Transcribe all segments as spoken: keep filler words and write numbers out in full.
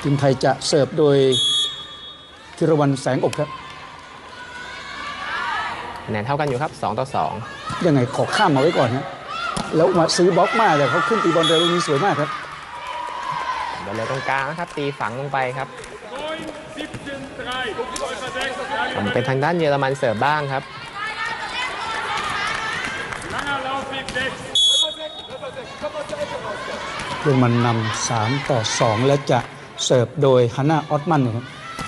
ทีมไทยจะเสิร์ฟโดยธีรวรรณแสงอบครับคะแนนเท่ากันอยู่ครับสองต่อสองยังไงขอข้ามมาไว้ก่อนฮะแล้วมาซื้อบล็อกมาแต่เขาขึ้นตีบอลเร็วลูกนี้สวยมากครับบอลเลยตรงกลางนะครับตีฝังลงไปครับเป็นทางด้านเยอรมันเสิร์ฟบ้างครับเยอรมันนำสามต่อสองและจะเสิร์ฟโดยฮาน่าออตมันนะครับ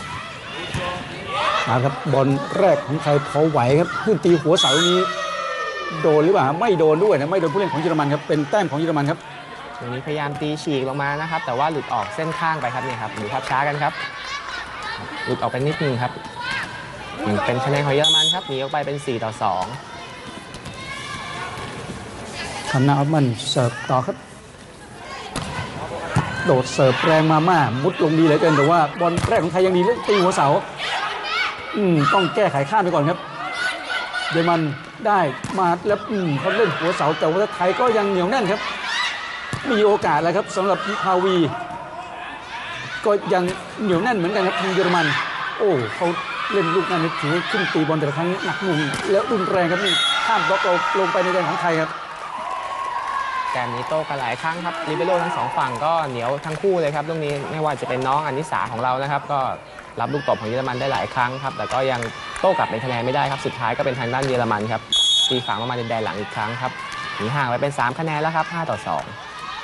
มาครับบอลแรกของไทยพอไหวครับขึ้นตีหัวเสานี้โดนหรือเปล่าไม่โดนด้วยนะไม่โดนผู้เล่นของเยอรมันครับเป็นแต้มของเยอรมันครับตรงนี้พยายามตีฉีกลงมานะครับแต่ว่าหลุดออกเส้นข้างไปครับเนี่ยครับดูภาพช้ากันครับหลุดออกไปนิดนึงครับเป็นคะแนนของเยอรมันครับหนีออกไปเป็นสี่ต่อสองฮาน่าออตมันเสิร์ฟต่อครับโดดเสิร์ฟแรงมาม่ามุดลงดีเหลือเกินแต่ว่าบอลแรกของไทยยังดีเล่นตีหัวเสาอืมต้องแก้ไขข้ามไปก่อนครับเยอรมันได้มาแล้วอืมเขาเล่นหัวเสาแต่ว่าไทยก็ยังเหนียวแน่นครับมีโอกาสแล้วครับสำหรับวิภาวีก็ยังเหนียวแน่นเหมือนกันครับทีมเยอรมันโอ้เขาเล่นลูกนั้นถือขึ้นตีบอลแต่ละครั้งหนักหน่วงแล้วรุนแรงครับนี่ข้ามบล็อกเราลงไปในแดนของไทยครับแกมนี้โต้กันหลายครั้งครับลิเบโร่ทั้งสองฝั่งก็เหนียวทั้งคู่เลยครับตรงนี้ไม่ว่าจะเป็นน้องอนิสาของเรานะครับก็รับลูกตบของเยอรมันได้หลายครั้งครับแต่ก็ยังโต้กลับเป็นคะแนนไม่ได้ครับสุดท้ายก็เป็นทางด้านเยอรมันครับตีฝังลงมาในแดนหลังอีกครั้งครับหนีห่างไปเป็นสามคะแนนแล้วครับห้าต่อสอง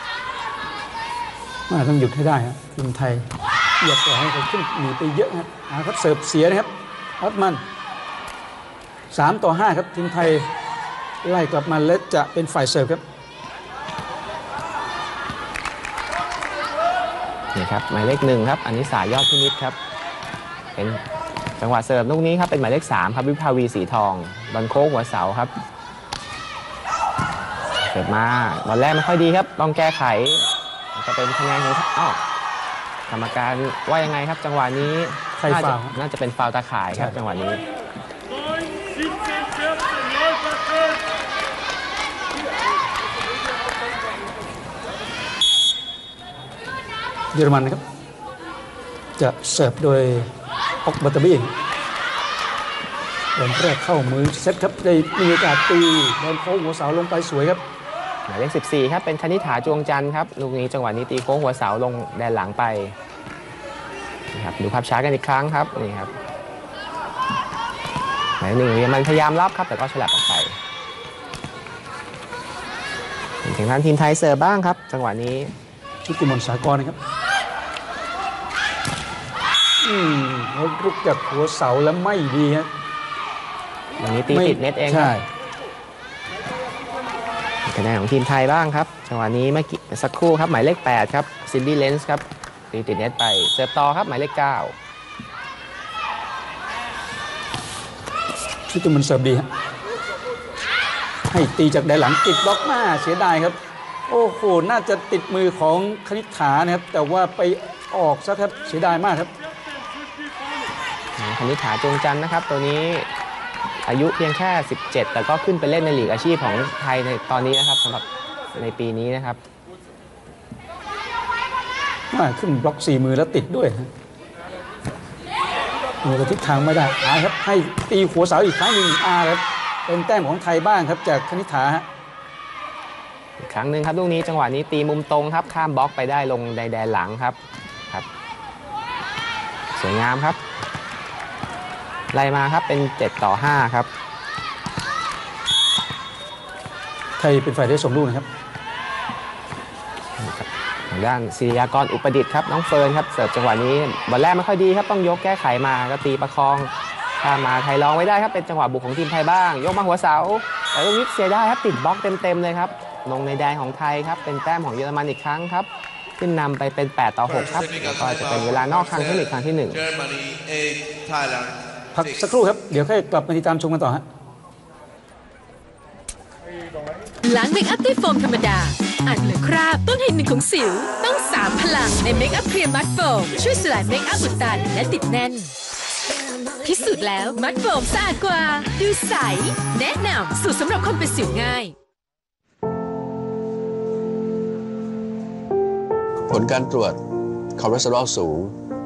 ต้องหยุดให้ได้ครับทีมไทยอย่าปล่อยให้เขาขึ้นหนีไปเยอะนะครับเสิร์ฟเสียนะครับออตมันสามต่อห้าครับทีมไทยไล่กลับมาและจะเป็นฝ่ายเสิร์ฟครับนี่ครับหมายเลขหนึ่งครับอนิสายอดพินิจครับเป็นจังหวะเสิร์ฟลูกนี้ครับเป็นหมายเลขสามครับวิภาวีสีทองบอลโค้งหัวเสาครับเสิร์ฟมาบอลแรกไม่ค่อยดีครับต้องแก้ไขจะเป็นคะแนนของอ้าวกรรมการว่ายังไงครับจังหวะนี้น่าจะน่าจะเป็นฟาวล์ตาข่ายครับจังหวะนี้เยอรมันนะครับจะเสิร์ฟโดยออกบัตเตอร์บี้บอลแรกเข้ามือเซตครับได้มีโอกาสตีบอลโค้งหัวเสาลงไปสวยครับหมายเลขสิบสี่ครับเป็นคณิษฐาจวงจันทร์ครับลูกนี้จังหวะนี้ตีโค้งหัวเสาลงแดนหลังไปนี่ครับดูภาพช้ากันอีกครั้งครับนี่ครับหมายหนึ่งมันพยายามรับครับแต่ก็ฉลับออกไปถึงทางทีมไทยเสิร์ฟบ้างครับจังหวะนี้ชุติมนต์สากรนะครับอืมเขาลุกจากหัวเสาแล้วไม่ดีครับวันนี้ตีติดเน็ตเองใช่คะแนนของทีมไทยบ้างครับจังหวะนี้เมื่อกี้สักครู่ครับหมายเลขแปดครับซินดี้เลนส์ครับตีติดเน็ตไปเสิร์ฟต่อครับหมายเลขเก้าชุติมนต์เสิร์ฟดีฮะให้ตีจากแดนหลังติดบล็อกมาเสียดายครับโอ้โหน่าจะติดมือของคณิษฐานะครับแต่ว่าไปออกซะครับเสียดายมากครับคณิษฐาจวงจันทร์นะครับตัวนี้อายุเพียงแค่สิบเจ็ดแต่ก็ขึ้นไปเล่นในลีกอาชีพของไทยในตอนนี้นะครับสำหรับในปีนี้นะครับมาขึ้นบล็อกสี่มือแล้วติดด้วยมือทิศทางไม่ได้อาครับให้ตีหัวเสาอีกครั้งหนึ่งอาครับเป็นแต้มของไทยบ้างครับจากคณิษฐาอีกครั้งหนึ่งครับลูกนี้จังหวะนี้ตีมุมตรงครับข้ามบล็อกไปได้ลงในแดนหลังครับครับสวยงามครับไล่มาครับเป็นเจ็ดต่อห้าครับไทยเป็นฝ่ายได้ส่งลูกนะครับทางด้านศิริยากรอุปดิษฐ์ครับน้องเฟิร์นครับเสิร์ฟจังหวะนี้บอลแรกไม่ค่อยดีครับต้องยกแก้ไขมาก็ตีประคองข้ามมาไทยรองไว้ได้ครับเป็นจังหวะบุกของทีมไทยบ้างยกมาหัวเสาแต่ลูกนี้เสียได้ครับติดบล็อกเต็มๆเลยครับลงในแดนของไทยครับเป็นแต้มของเยอรมันอีกครั้งครับขึ้นนำไปเป็นแปดต่อหกครับแล้วก็จะเป็นเวลานอกทางเทคนิคครั้งที่หนึ่งพักสักครู่ครับเดี๋ยวค่อยกลับมาติดตามชมกันต่อฮะล้างเมคอัพด้วยโฟมธรรมดาอาจเหลือคราบต้นเหตุหนึ่งของสิวต้องสามพลังในเมคอัพเคลียร์มัดโฟมช่วยสลายเมคอัพอุดตันและติดแน่นพิสูจน์แล้วมัดโฟมสะอาดกว่าดูใสแนะนำสูตรสำหรับคนเป็นสิวง่ายผลการตรวจคอเลสเตอรอลสูง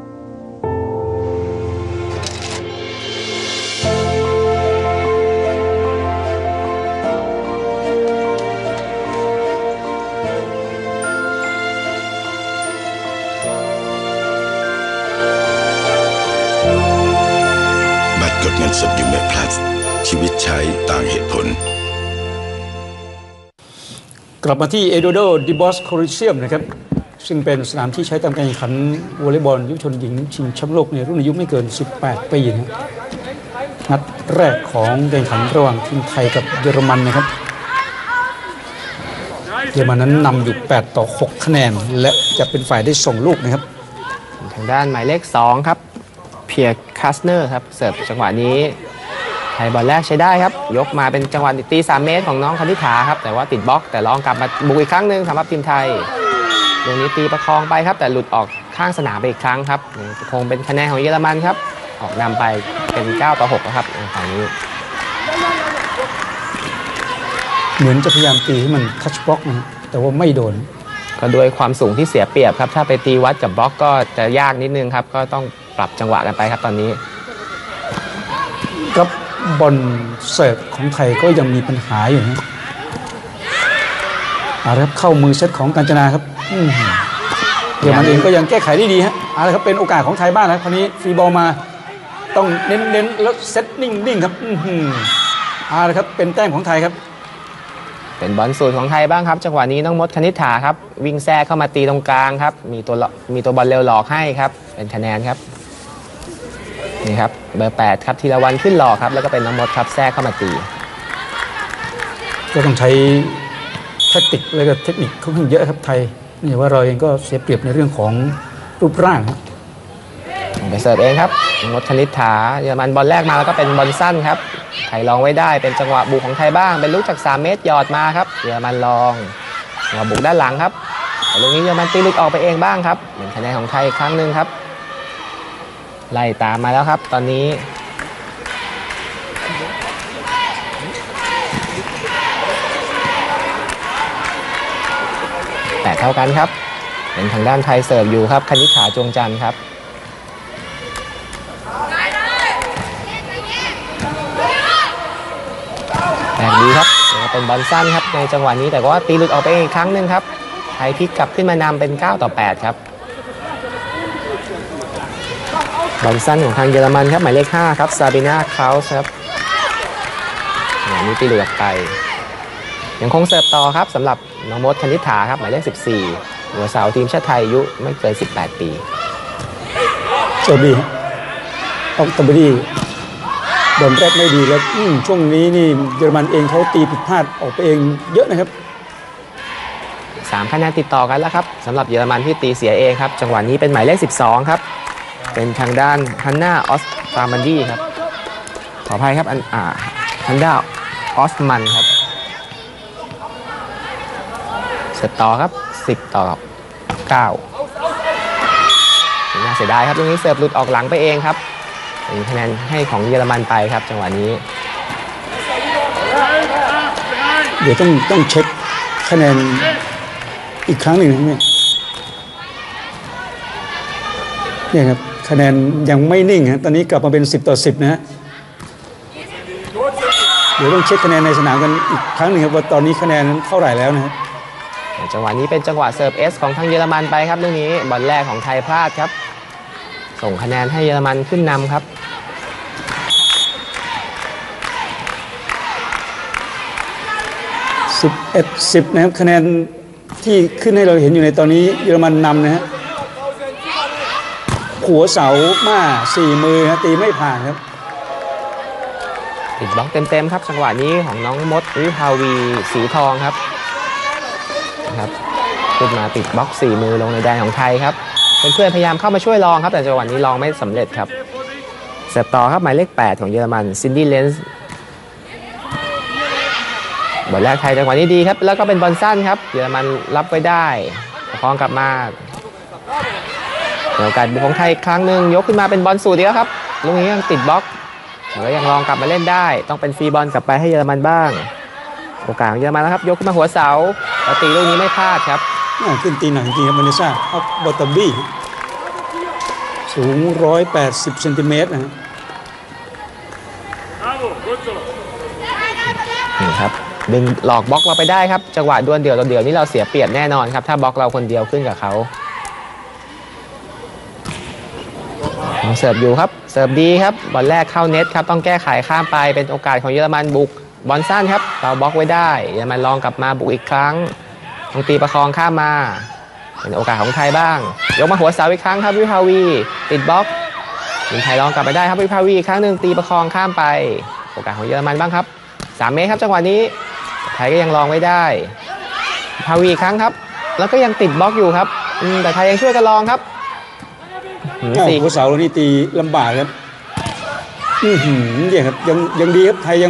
บัตรกดเงินสดยูเมพลัสชีวิตใช้ต่างเหตุผลกลับมาที่เอโดโดดิบอสโคลิเซียมนะครับซึ่งเป็นสนามที่ใช้ทำการแข่งขันวอลเลย์บอลยุวชนหญิงชิงแชมป์โลกในรุ่นอายุไม่เกินสิบแปดปีนะนัดแรกของการแข่งขันระหว่างทีมไทยกับเยอรมันนะครับเยอรมันนั้นนำอยู่แปดต่อหกคะแนนและจะเป็นฝ่ายได้ส่งลูกนะครับทางด้านหมายเลขสองครับเพียร์คาสเนอร์ครับเสิร์ฟจังหวะนี้ไทยบอลแรกใช้ได้ครับยกมาเป็นจังหวะตีสามเมตรของน้องคณิษฐาครับแต่ว่าติดบล็อกแต่ลองกลับมาบุกอีกครั้งหนึ่งสำหรับทีมไทยตรงนี้ตีประคองไปครับแต่หลุดออกข้างสนามไปอีกครั้งครับคงเป็นคะแนนของเยอรมันครับออกนำไปเป็นเก้าต่อหกครับในฝั่งนี้เหมือนจะพยายามตีให้มันทัชบล็อกนะแต่ว่าไม่โดนก็ด้วยความสูงที่เสียเปรียบครับถ้าไปตีวัดกับบล็อกก็จะยากนิดนึงครับก็ต้องปรับจังหวะกันไปครับตอนนี้กับบอลเสิร์ฟของไทยก็ยังมีปัญหาอยู่นะเอาละครับเข้ามือเซตของกาญจนาครับเดี๋ยวมันเองก็ยังแก้ไขได้ดีฮะเอาละครับเป็นโอกาสของไทยบ้างนะคราวนี้ฟรีบอลมาต้องเน้นๆแล้วเซตนิ่งๆครับเอาละครับเป็นแต้มของไทยครับเป็นบอลสูตรของไทยบ้างครับจังหวะนี้น้องมดคณิษฐาครับวิ่งแทรกเข้ามาตีตรงกลางครับมีตัวมีตัวบอลเร็วหลอกให้ครับเป็นคะแนนครับนี่ครับเบอร์แปดครับธีรวรรณขึ้นหลอกครับแล้วก็เป็นน้องมดครับแทรกเข้ามาตีก็ต้องใช้แทคติกและก็เทคนิคค่อนข้างเยอะครับไทยนี่ว่าเราเองก็เสียเปรียบในเรื่องของรูปร่างครับไปเสิร์ฟเองครับมดคณิษฐาเยอรมันบอลแรกมาแล้วก็เป็นบอลสั้นครับไทยลองไว้ได้เป็นจังหวะบุกของไทยบ้างเป็นลูกจากสามเมตรหยอดมาครับเยอรมันลองจังหวะบุกด้านหลังครับแต่ลูกนี้เยอรมันตีลุกออกไปเองบ้างครับเป็นคะแนนของไทยอีกครั้งหนึ่งครับไล่ตามมาแล้วครับตอนนี้แต่เท่ากันครับเป็นทางด้านไทยเสิร์ฟอยู่ครับคณิษฐาจวงจันทร์ครับแต่ดีครับเป็นบอลสั้นครับในจังหวะนี้แต่ว่าตีหลุดออกไปอีกครั้งหนึ่งครับไทยพลิกกลับขึ้นมานำเป็นเก้าต่อแปดครับบอลสั้นของทางเยอรมันครับหมายเลขห้าครับซาบิน่าคาส์ครับนี่ตีหลุดออกไปยังคงเสิร์ฟต่อครับสำหรับน้องมดคณิษฐาครับหมายเลขสิบสี่หัวเสาทีมชาติไทยอายุไม่เกินสิบแปดปีเสิร์ฟดีออกตบดีบอลแรกไม่ดีแล้วช่วงนี้นี่เยอรมันเองเขาตีผิดพลาดออกไปเองเยอะนะครับสามคะแนนติดต่อกันแล้วครับสำหรับเยอรมันที่ตีเสียเองครับจังหวะนี้เป็นหมายเลขสิบสองครับเป็นทางด้านฮันนาออสตามันดี้ครับขออภัยครับอันอ่าฮันนาออสมันครับเสิร์ฟต่อครับสิบต่อเก้าน่าเสียดายครับตรงนี้เสิร์ฟหลุดออกหลังไปเองครับเป็นคะแนนให้ของเยอรมันไปครับจังหวะนี้เดี๋ยวต้องต้องเช็คคะแนนอีกครั้งหนึ่งนะเนี่ยเนี่ยครับคะแนนยังไม่นิ่งฮะตอนนี้กลับมาเป็นสิบต่อสิบนะฮะเดี๋ยวต้องเช็คคะแนนในสนามกันอีกครั้งหนึ่งครับว่าตอนนี้คะแนนนั้นเท่าไหร่แล้วนะครับจังหวะนี้เป็นจังหวะเสิร์ฟเอสของทางเยอรมันไปครับเรื่องนี้บอลแรกของไทยพลาดครับส่งคะแนนให้เยอรมันขึ้นนำครับสิบเอ็ดสิบนะครับคะแนนที่ขึ้นให้เราเห็นอยู่ในตอนนี้เยอรมันนำนะฮะหัวเสามาสี่มือตีไม่ผ่านครับติดบล็อกเต็มๆครับจังหวะนี้ของน้องมดวิภาวีสีทองครับนะครับขึ้นมาติดบล็อกสี่มือลงในแดนของไทยครับเพื่อนๆพยายามเข้ามาช่วยลองครับแต่จังหวะนี้ลองไม่สำเร็จครับเสิร์ฟต่อครับหมายเลขแปดของเยอรมันซินดี้เลนส์บอลแรกไทยจังหวะนี้ดีครับแล้วก็เป็นบอลสั้นครับเยอรมันรับไว้ได้ประคองกลับมาโอกาสบุกของไทยครั้งหนึ่งยกขึ้นมาเป็นบอลสูตรดีครับลูกนี้ยังติดบล็อกแล้วยังลองกลับมาเล่นได้ต้องเป็นฟรีบอลกลับไปให้เยอรมันบ้างโอกาสของเยอรมันแล้วครับยกขึ้นมาหัวเสาแล้วตีลูกนี้ไม่พลาดครับขึ้นตีหนักจริงครับมาเนซ่าออฟบอตเตอร์บี้สูงหนึ่งร้อยแปดสิบเซนติเมตรนะฮะนี่ครับดึงหลอกบล็อกเราไปได้ครับจังหวะดวลเดี่ยวต่อเดี่ยวนี่เราเสียเปรียบแน่นอนครับถ้าบล็อกเราคนเดียวขึ้นกับเขาเสิร์ฟอยู่ครับเสิร์ฟดีครับบอลแรกเข้าเน็ตครับต้องแก้ไขข้ามไปเป็นโอกาสของเยอรมันบุกบอลสั้นครับเราบล็อกไว้ได้เยอรมันลองกลับมาบุกอีกครั้งต้องตีประคองข้ามมาเป็นโอกาสของไทยบ้างยกมาหัวเสาอีกครั้งครับวิภาวีติดบล็อกทีมไทยลองกลับไปได้ครับวิภาวีอีกครั้งหนึ่งตีประคองข้ามไปโอกาสของเยอรมันบ้างครับสามเมตรครับจังหวะนี้ไทยก็ยังลองไว้ได้วิภาวีอีกครั้งครับแล้วก็ยังติดบล็อกอยู่ครับแต่ไทยยังช่วยกันลองครับสี่หัวเสานี่ตีลำบากครับอือหือเนี่ยครับยังยังดีครับไทยยัง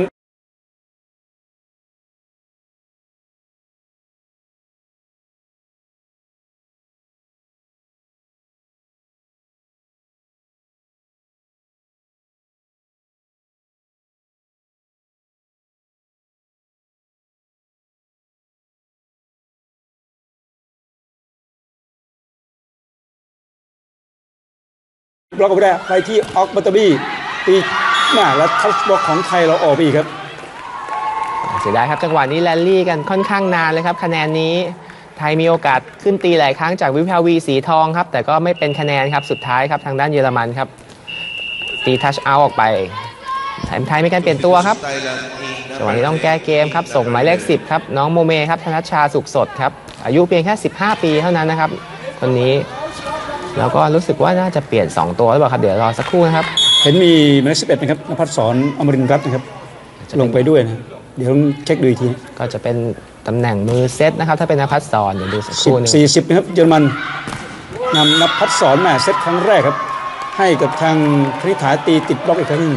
บล็อกไม่ได้ไปที่ออกบัตเตอร์บี้ตีหน้าแล้วทัชบล็อกของไทยเราออกไปอีกครับเสียดายครับจังหวะนี้แรลลี่กันค่อนข้างนานเลยครับคะแนนนี้ไทยมีโอกาสขึ้นตีหลายครั้งจากวิภาวีสีทองครับแต่ก็ไม่เป็นคะแนนครับสุดท้ายครับทางด้านเยอรมันครับตีทัชเอาท์ออกไปไทยมีการเปลี่ยนตัวครับจังหวะนี้ต้องแก้เกมครับส่งหมายเลขสิบครับน้องโมเมครับธนชชาสุขสดครับอายุเพียงแค่สิบห้าปีเท่านั้นนะครับคนนี้แล้วก็รู้สึกว่าน่าจะเปลี่ยนสองตัวหรือเปล่าครับเดี๋ยวรอสักครู่นะครับเห็นมีหมายเลขสิบเอ็ดนะครับนภัสสรอมรินทร์รัตน์นะครับลงไปด้วยนะเดี๋ยวเช็คดูอีกทีก็จะเป็นตำแหน่งมือเซตนะครับถ้าเป็นนภัสสรเดี๋ยวดูสักครู่นึงสี่สิบนะครับเยอรมันนำนภัสสรมาเซตครั้งแรกครับให้กับทางคณิษฐาตีติดบล็อกอีกครั้งนึง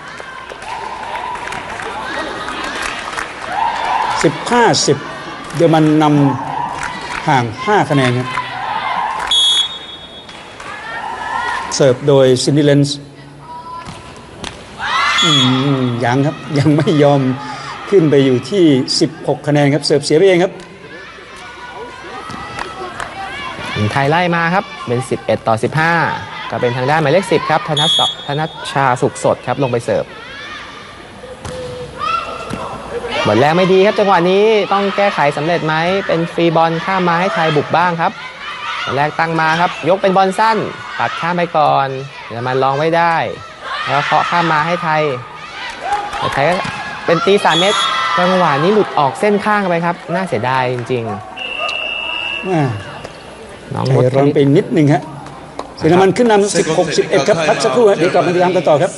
สิบห้าสิบเยอรมันนำห่างห้าคะแนนครับเสิร์ฟโดยซินดี้เลนส์ยังครับยังไม่ยอมขึ้นไปอยู่ที่สิบหกคะแนนครับเสิร์ฟเสียไปเองครับไทยไล่มาครับเป็นสิบเอ็ดต่อสิบห้าก็เป็นทางด้านหมายเลขสิบครับธนธนชาสุขสดครับลงไปเสิร์ฟบอลแรกไม่ดีครับจังหวะนี้ต้องแก้ไขสำเร็จไหมเป็นฟรีบอลข้ามมาให้ไทยบุกบ้างครับบอลแรกตั้งมาครับยกเป็นบอลสั้นตัดข้ามไปก่อนเดี๋ยวมันลองไว้ได้แล้วเคาะข้ามมาให้ไทยไทยก็เป็นตีสามเมตรจังหวะนี้หลุดออกเส้นข้างไปครับน่าเสียดายจริงๆน้องร้อนไปนิดนึงฮะเยอรมันขึ้นนำสิบหก สิบเอ็ดครับพักสักครู่เดี๋ยวกลับมาติดตามกันต่อครับ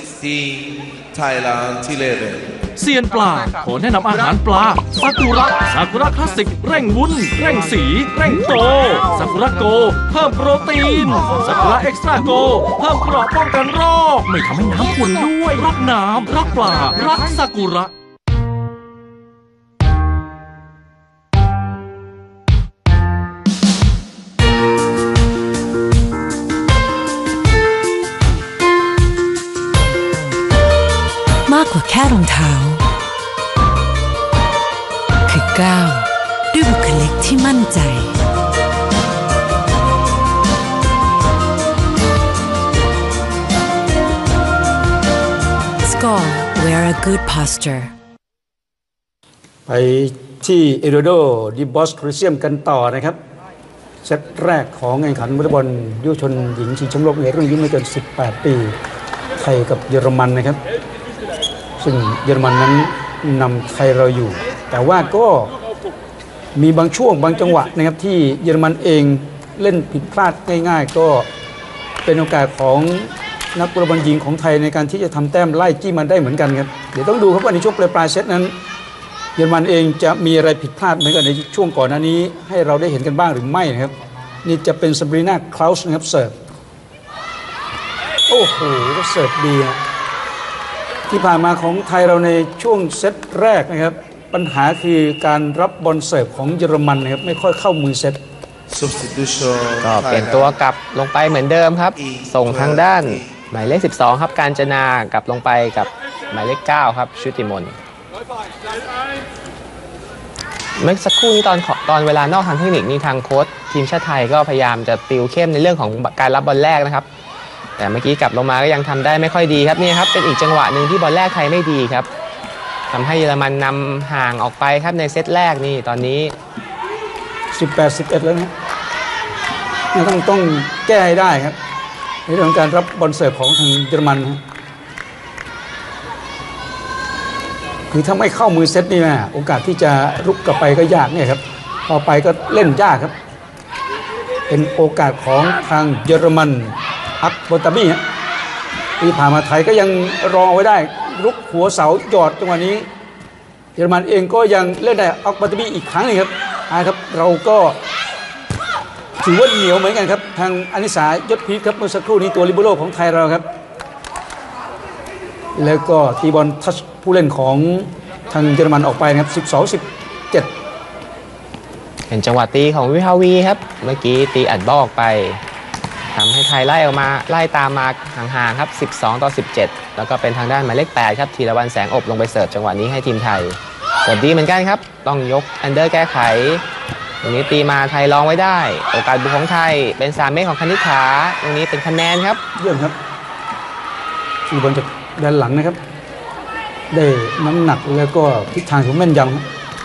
เซียนปลาขอแนะนำอาหารปลาซากุระซากุระคลาสสิกเร่งวุ้นเร่งสีเร่งโตซากุระโกเพิ่มโปรตีนซากุระเอ็กซ์ตร้าโกเพิ่มเกราะป้องกันโรคไม่ทำให้น้ำขุ่นด้วยรักน้ำรักปลารักซากุระมากกว่าแค่รองเท้าคือก้าวด้วยบุคลิกที่มั่นใจ Score wear a good posture ไปที่เอโดโดดิบอสโคลิเซียมกันต่อนะครับเซตแรกของแข่งขันวอลเลย์บอลยุวชนหญิงชิงแชมป์โลกในรุ่นอายุไม่เกินสิบแปดปีไทยกับเยอรมันนะครับซึ่งเยอรมันนั้นนำไทยเราอยู่แต่ว่าก็มีบางช่วงบางจังหวะนะครับที่เยอรมันเองเล่นผิดพลาดง่ายๆก็เป็นโอกาสของนักวอลเลย์บอลหญิงของไทยในการที่จะทำแต้มไล่จี้มันได้เหมือนกันครับเดี๋ยวต้องดูครับว่าในช่วงปลายๆเซตนั้นเยอรมันเองจะมีอะไรผิดพลาดเหมือนกันในช่วงก่อนหน้านี้ให้เราได้เห็นกันบ้างหรือไม่นะครับนี่จะเป็นซาบรีนาคลาวส์นะครับเสิร์ฟโอ้โหก็เสิร์ฟดีนะที่ผ่านมาของไทยเราในช่วงเซตแรกนะครับปัญหาคือการรับบอลเสิร์ฟของเยอรมันนะครับไม่ค่อยเข้ามือเซตก็เปลี่ยนตัวกลับลงไปเหมือนเดิมครับส่งทางด้านหมายเลขสิบสองครับกาญจนากลับลงไปกับหมายเลขเก้าครับชุติมนเมื่อสักครู่นี้ตอนตอนเวลานอกทางเทคนิคนี่ทางโค้ชทีมชาติไทยก็พยายามจะติวเข้มในเรื่องของการรับบอลแรกนะครับแต่เมื่อกี้กลับลงมาก็ยังทำได้ไม่ค่อยดีครับนี่ครับเป็นอีกจังหวะหนึ่งที่บอลแรกไทยไม่ดีครับทำให้เยอรมันนำห่างออกไปครับในเซตแรกนี่ตอนนี้สิบแปด สิบเอ็ด แล้วนะต้องต้องแก้ให้ได้ครับในเรื่องของการรับบอลเสิร์ฟของทางเยอรมันนะคือถ้าไม่เข้ามือเซตนี่นะโอกาสที่จะรุกกลับไปก็ยากเนี่ยครับพอไปก็เล่นยากครับเป็นโอกาสของทางเยอรมันอักโบตาบี้ฮะที่ผ่านมาไทยก็ยังรอไว้ได้รุกหัวเสาหยอดจังหวะนี้เยอรมันเองก็ยังเล่นได้อักโบตาบี้อีกครั้งนึงครับนะครับเราก็ถือว่าเหนียวเหมือนกันครับทางอนิสายศพีชครับเมื่อสักครู่นี้ตัวลิเบโร่ของไทยเราครับแล้วก็ตีบอลทัชผู้เล่นของทางเยอรมันออกไปนะครับสิบสอง สิบเจ็ดเป็นจังหวะตีของวิภาวีครับเมื่อกี้ตีอัดบอลออกไปทำให้ไทยไล่ออกมาไล่ตามมาห่างๆครับสิบสองต่อสิบเจ็ดแล้วก็เป็นทางด้านหมายเลขแปดครับธีรวรรณแสงอบลงไปเสิร์ฟจังหวะนี้ให้ทีมไทยเสิร์ฟดีเหมือนกันครับต้องยกอันเดอร์แก้ไขตรงนี้ตีมาไทยรองไว้ได้โอกาสบุกของไทยเป็นสามเมตรของคณิษฐาตรงนี้เป็นคะแนนครับเยี่ยมครับตีบอลจากด้านหลังนะครับได้น้ำหนักแล้วก็ทิศทางของแม่นยำ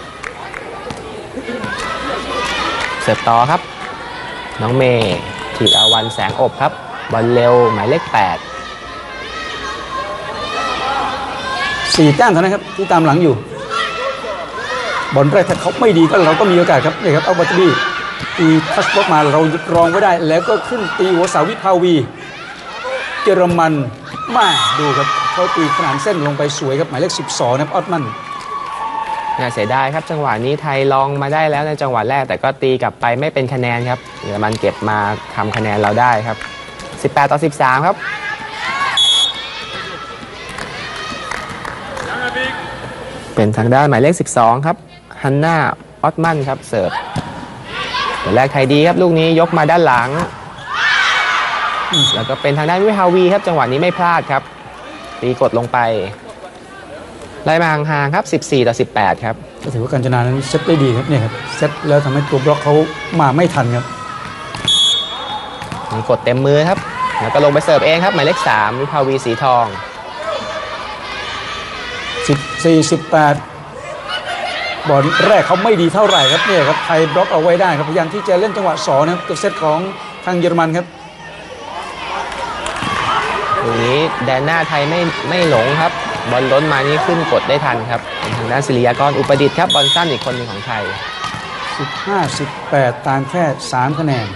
เสิร์ฟต่อครับน้องเมย์ธีรวรรณแสงอบครับบอลเร็วหมายเลขแปดสี่แต้มเท่านั้นครับที่ตามหลังอยู่บอลแรกถ้าเขาไม่ดีก็เราก็มีโอกาสครับนี่ครับเอาบัตบี้ตีทัชบล็อกมาเรารองไว้ได้แล้วก็ขึ้นตีหัวเสาวิภาวีเยอรมันมาดูครับเขาตีขนานเส้นลงไปสวยครับหมายเลขสิบสองนะครับออตมันน่าเสียดายครับจังหวะนี้ไทยลองมาได้แล้วในจังหวะแรกแต่ก็ตีกลับไปไม่เป็นคะแนนครับเยอรมันเก็บมาทำคะแนนเราได้ครับสิบแปดต่อสิบสามครับเป็นทางด้านหมายเลขสิบสองครับฮันน่าออตมันครับเสิร์ฟตัวแรกไทยดีครับลูกนี้ยกมาด้านหลังแล้วก็เป็นทางด้านวิภาวีครับจังหวะนี้ไม่พลาดครับตีกดลงไปไล่มาห่างๆครับสิบสี่ต่อสิบแปดครับก็ถือว่ากัญจนานั้นเซตได้ดีครับเนี่ยครับเซตแล้วทำให้ตัวบล็อกเขามาไม่ทันครับมีกดเต็มมือครับแล้วก็ลงไปเสิร์ฟเองครับหมายเลขสามวิภาวีสีทองสิบสี่ สิบแปดบอลแรกเขาไม่ดีเท่าไหร่ครับเนี่ยครับไทยบล็อกเอาไว้ได้ครับพยายามที่จะเล่นจังหวะสองนะครับตัวเซตของทางเยอรมันครับตรงนี้แดนหน้าไทยไม่ไม่หลงครับบอลล้นมานี่ขึ้นกดได้ทันครับเป็นทางด้านศิริยากรอุปดิษฐ์ครับบอลสั้นอีกคนหนึ่งของไทยสิบห้า สิบแปดตามแค่สามคะแนน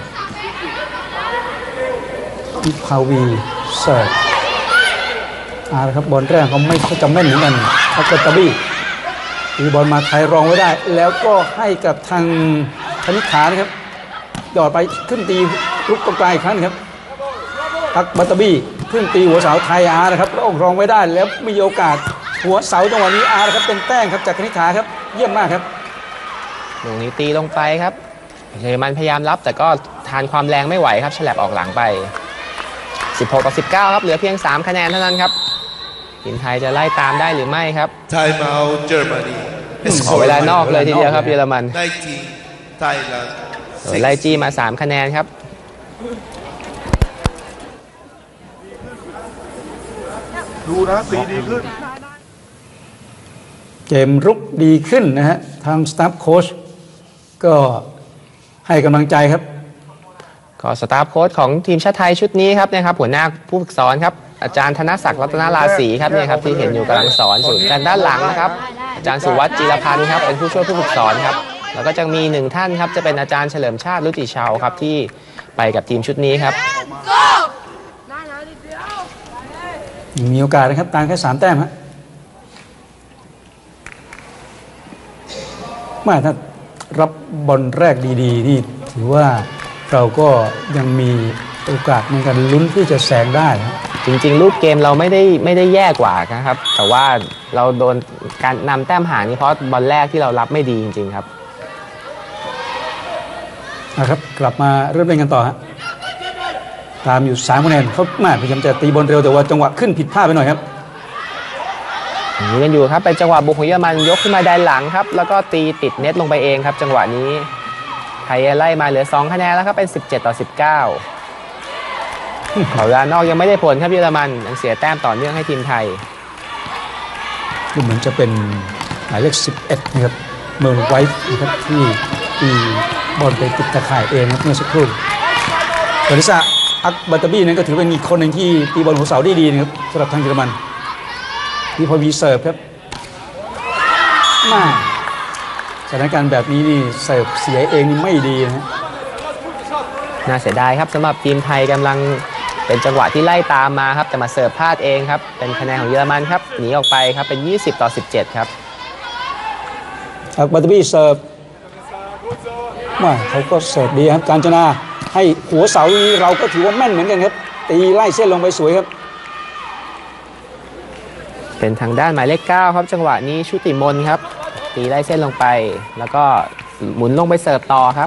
วิภาวีเสิร์ฟอ่าครับบอลแรกเขาไม่เขาจำแม่นเหมือนกันอักตาบี้ตีบอลมาไทยรองไว้ได้แล้วก็ให้กับทางคณิษฐานะครับหยอดไปขึ้นตีลุกตรงกลางอีกครั้งครับอักบัตบี้ขึ้นตีหัวเสาไทยอาร์นะครับแล้วรองไว้ได้แล้วมีโอกาสหัวเสาจังหวะนี้อาร์นะครับเป็นแต้มครับจากคณิษฐาครับเยี่ยมมากครับตรงนี้ตีลงไปครับเยอรมันพยายามรับแต่ก็ทานความแรงไม่ไหวครับฉลับออกหลังไปสิบหกต่อสิบเก้าครับเหลือเพียงสามคะแนนเท่านั้นครับทีมไทยจะไล่ตามได้หรือไม่ครับ Time out Germany ขอเวลานอกเลยทีเดียวครับเยอรมันไทยแลนด์ไล่จี้มาสามคะแนนครับดูนะตีดีขึ้นเกมรุกดีขึ้นนะฮะทางสตาฟโค้ชก็ให้กำลังใจครับก็สตาฟโค้ชของทีมชาติไทยชุดนี้ครับนะครับหัวหน้าผู้ฝึกสอนครับอาจารย์ธนศักดิ์รัตนราศีครับเนี่ยครับที่เห็นอยู่กำลังสอนส่วนด้านหลังนะครับอาจารย์สุวัฒน์จิรพันธ์ครับเป็นผู้ช่วยผู้ฝึกสอนครับแล้วก็จะมีหนึ่งท่านครับจะเป็นอาจารย์เฉลิมชาติรุจิชาวครับที่ไปกับทีมชุดนี้ครับมีโอกาสนะครับตามแค่สามแต้มฮะไม่ถ้ารับบอลแรกดีๆนี่ถือว่าเราก็ยังมีโอกาสในการลุ้นที่จะแซงได้จริงๆรูปเกมเราไม่ได้ไม่ได้แย่กว่านะครับแต่ว่าเราโดนการนำแต้มห่างนี้เพราะบอลแรกที่เรารับไม่ดีจริงๆครับนะครับกลับมาเริ่มเล่นกันต่อฮะตามอยู่สามคะแนนเขาแม่พยายามจะตีบอลเร็วแต่ว่าจังหวะขึ้นผิดพลาดไปหน่อยครับนี่กันอยู่ครับเป็นจังหวะบุกของเยอรมันยกขึ้นมาด้านหลังครับแล้วก็ตีติดเน็ตลงไปเองครับจังหวะนี้ไทยไล่มาเหลือสองคะแนนแล้วครับเป็นสิบเจ็ดต่อสิบเก้าขอเวลานอกยังไม่ได้ผลครับเยอรมันยังเสียแต้มต่อเนื่องให้ทีมไทยดูเหมือนจะเป็นหมายเลขสิบเอ็ดนะครับเมอร์ไวท์นะครับที่ตีบอลไปติดตะข่ายเองเมื่อสักครู่เอลิซาอักบัตบี้นั้นก็ถือเป็นอีกคนหนึ่งที่ตีบอลหัวเสาได้ดีนะครับสำหรับทางเยอรมันนี่พอวีเสิร์ฟครับมาสถานการณ์แบบนี้นี่เสิร์ฟเสียเองนี่ไม่ดีนะน่าเสียดายครับสำหรับทีมไทยกำลังเป็นจังหวะที่ไล่ตามมาครับแต่มาเสิร์ฟพลาดเองครับเป็นคะแนนของเยอรมันครับหนีออกไปครับเป็นยี่สิบต่อสิบเจ็ดครับอักบัตบี้เสิร์ฟมาเขาก็เสิร์ฟดีครับกาญจนาให้หัวเสานี้เราก็ถือว่าแม่นเหมือนกันครับตีไล่เส้นลงไปสวยครับเป็นทางด้านหมายเลขเก้าครับจังหวะนี้ชุติมนครับตีไล่เส้นลงไปแล้วก็หมุนลงไปเสิร์ฟต่อครับ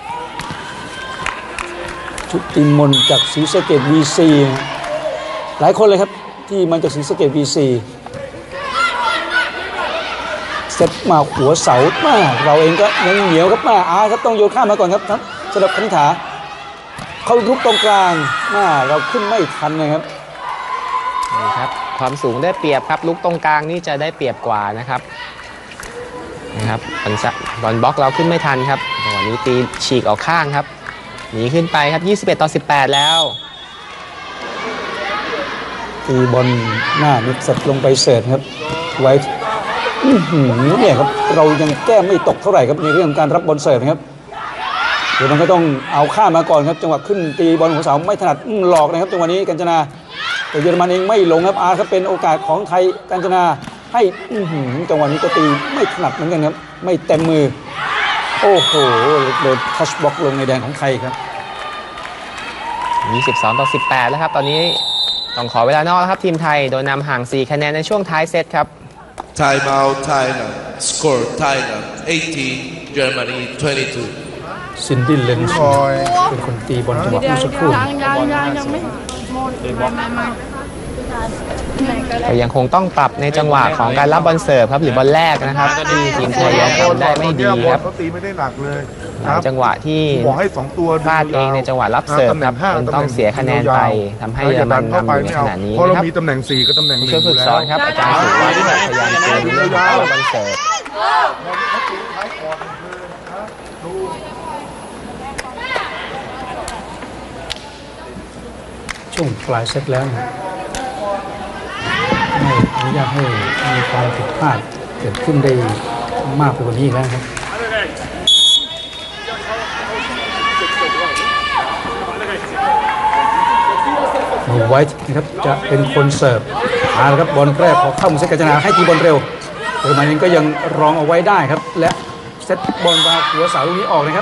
ชุติมนจากศรีสะเกษ วี ซี หลายคนเลยครับที่มาจากศรีสะเกษ วี ซี เซตมาหัวเสามาเราเองก็ยังเหนียวครับมาอาครับต้องโยนข้ามมาก่อนครับครับสำหรับคณิฐาเขาลุกตรงกลางมาเราขึ้นไม่ทันนะครับนี่ครับความสูงได้เปรียบครับลุกตรงกลางนี่จะได้เปรียบกว่านะครับนะครับบอลบล็อกเราขึ้นไม่ทันครับจังหวะนี้ตีฉีกออกข้างครับหนีขึ้นไปครับยี่สิบเอ็ดต่อสิบแปดแล้วตีบอลหน้ามิดสับลงไปเสิร์ฟครับไว้เนี่ยครับเรายังแก้ไม่ตกเท่าไหร่ครับในเรื่องการรับบอลเสิร์ฟครับเดี๋ยวมันก็ต้องเอาข้ามมาก่อนครับจังหวะขึ้นตีบอลหัวเสาไม่ถนัดหลอกนะครับจังหวะนี้กาญจนาแต่เยอรมันเองไม่ลงครับอาครับเป็นโอกาสของไทยกาญจนาให้จังหวะนี้ก็ตีไม่ถนัดเหมือนกันครับไม่เต็มมือโอ้โหโดนทัชบล็อกลงในแดนของไทยครับยี่สิบสองต่อสิบแปดแล้วครับตอนนี้ต้องขอเวลานอกครับทีมไทยโดยนำห่างสี่คะแนนในช่วงท้ายเซตครับ Time out Thailand Score Thailand eighteen Germany twenty-two ซินดี้เลนส์เป็นคนตีบอลจังหวะเมื่อสักครู่ก็ยังคงต้องปรับในจังหวะของการรับบอลเสิร์ฟครับหรือบอลแรกนะครับที่ทีมไทยยังทำได้ไม่ดีครับเขาตีไม่ได้หนักเลยจังหวะที่พลาดเองในจังหวะรับเสิร์ฟครับมันต้องเสียคะแนนไปทำให้เยอรมันนำอยู่ในขณะนี้นะครับมีตำแหน่งสี่ก็ตำแหน่งช่วยฝึกสอนครับอาจารย์สุวัฒน์พยายามเตือนเรื่องของการรับบอลเสิร์ฟช่วงปลายเซตแล้วไม่อนุญาตให้มีความผิดพลาดเกิดขึ้นได้มากไปกว่านี้อีกแล้วครับไวท์นะครับจะเป็นคนเสิร์ฟมาแล้วครับบอลแรกพอเข้ามือเซตกาญจนาให้ตีบอลเร็วเยอรมันเองก็ยังรองเอาไว้ได้ครับและเซตบอลมาหัวเสาลูกนี้ออกนะครับ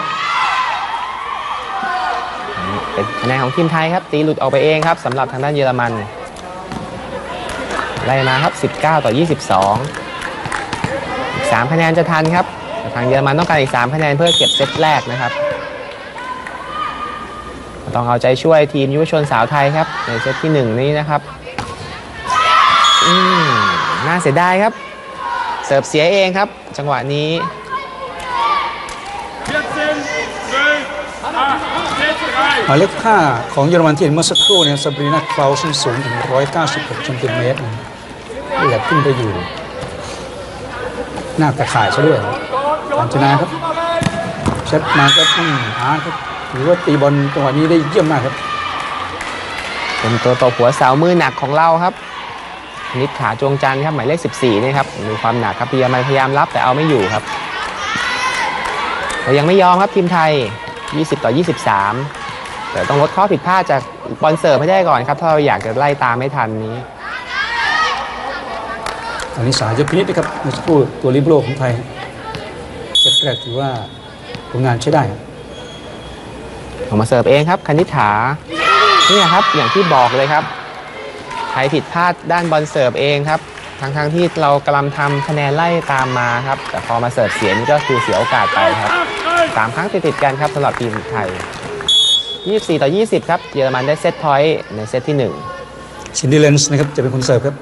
เป็นคะแนนของทีมไทยครับตีหลุดออกไปเองครับสำหรับทางด้านเยอรมันไล่มาครับสิบเก้าต่อยี่สิบสองอีกสามคะแนนจะทันครับทางเยอรมันต้องการอีกสามคะแนนเพื่อเก็บเซตแรกนะครับต้องเอาใจช่วยทีมยุวชนสาวไทยครับในเซตที่หนึ่งนี้นะครับอืมน่าเสียดายครับเสิร์ฟเสียเองครับจังหวะนี้หมายเลขห้าของเยอรมันที่เห็นเมื่อสักครู่เนี่ยซาบรีนาคลาวซึ่งสูงถึงหนึ่งร้อยเก้าสิบหกเซนติเมตรแหลกขึ้นไปอยู่หน้าตะข่ายซะด้วยกาญจนาครับเซตมาก็อืมอาครับถือว่าตีบอลจังหวะนี้ได้เยี่ยมมากครับเป็นตัวตบหัวเสามือหนักของเราครับนิดขาจวงจันทร์ครับหมายเลขสิบสี่นี่ครับมีความหนักครับพยายามพยายามรับแต่เอาไม่อยู่ครับแต่ยังไม่ยอมครับทีมไทยยี่สิบต่อยี่สิบสามแต่ต้องลดข้อผิดพลาดจากบอลเสิร์ฟให้ได้ก่อนครับถ้าเราอยากจะไล่ตามไม่ทันนี้อันนี้สายจะพินิจนะครับในสกูตัวลิเบโร่ของไทยเซตแรกถือว่าผลงานใช้ได้ออกมาเสิร์ฟเองครับคณิษฐานี่ครับอย่างที่บอกเลยครับไทยผิดพลาดด้านบอลเสิร์ฟเองครับทั้งๆ ท, ที่เรากำลังทำคะแนนไล่ตามมาครับแต่พอมาเสิร์ฟเสียนี่ก็คือเสียโอกาสไปครับสามครั้งติดๆกันครับสำหรับทีมไทยยี่สิบสี่ต่อยี่สิบครับเยอรมันได้เซตพอยต์ในเซตที่หนึ่งซินดี้เลนส์นะครับจะเป็นคนเสิร์ฟครับ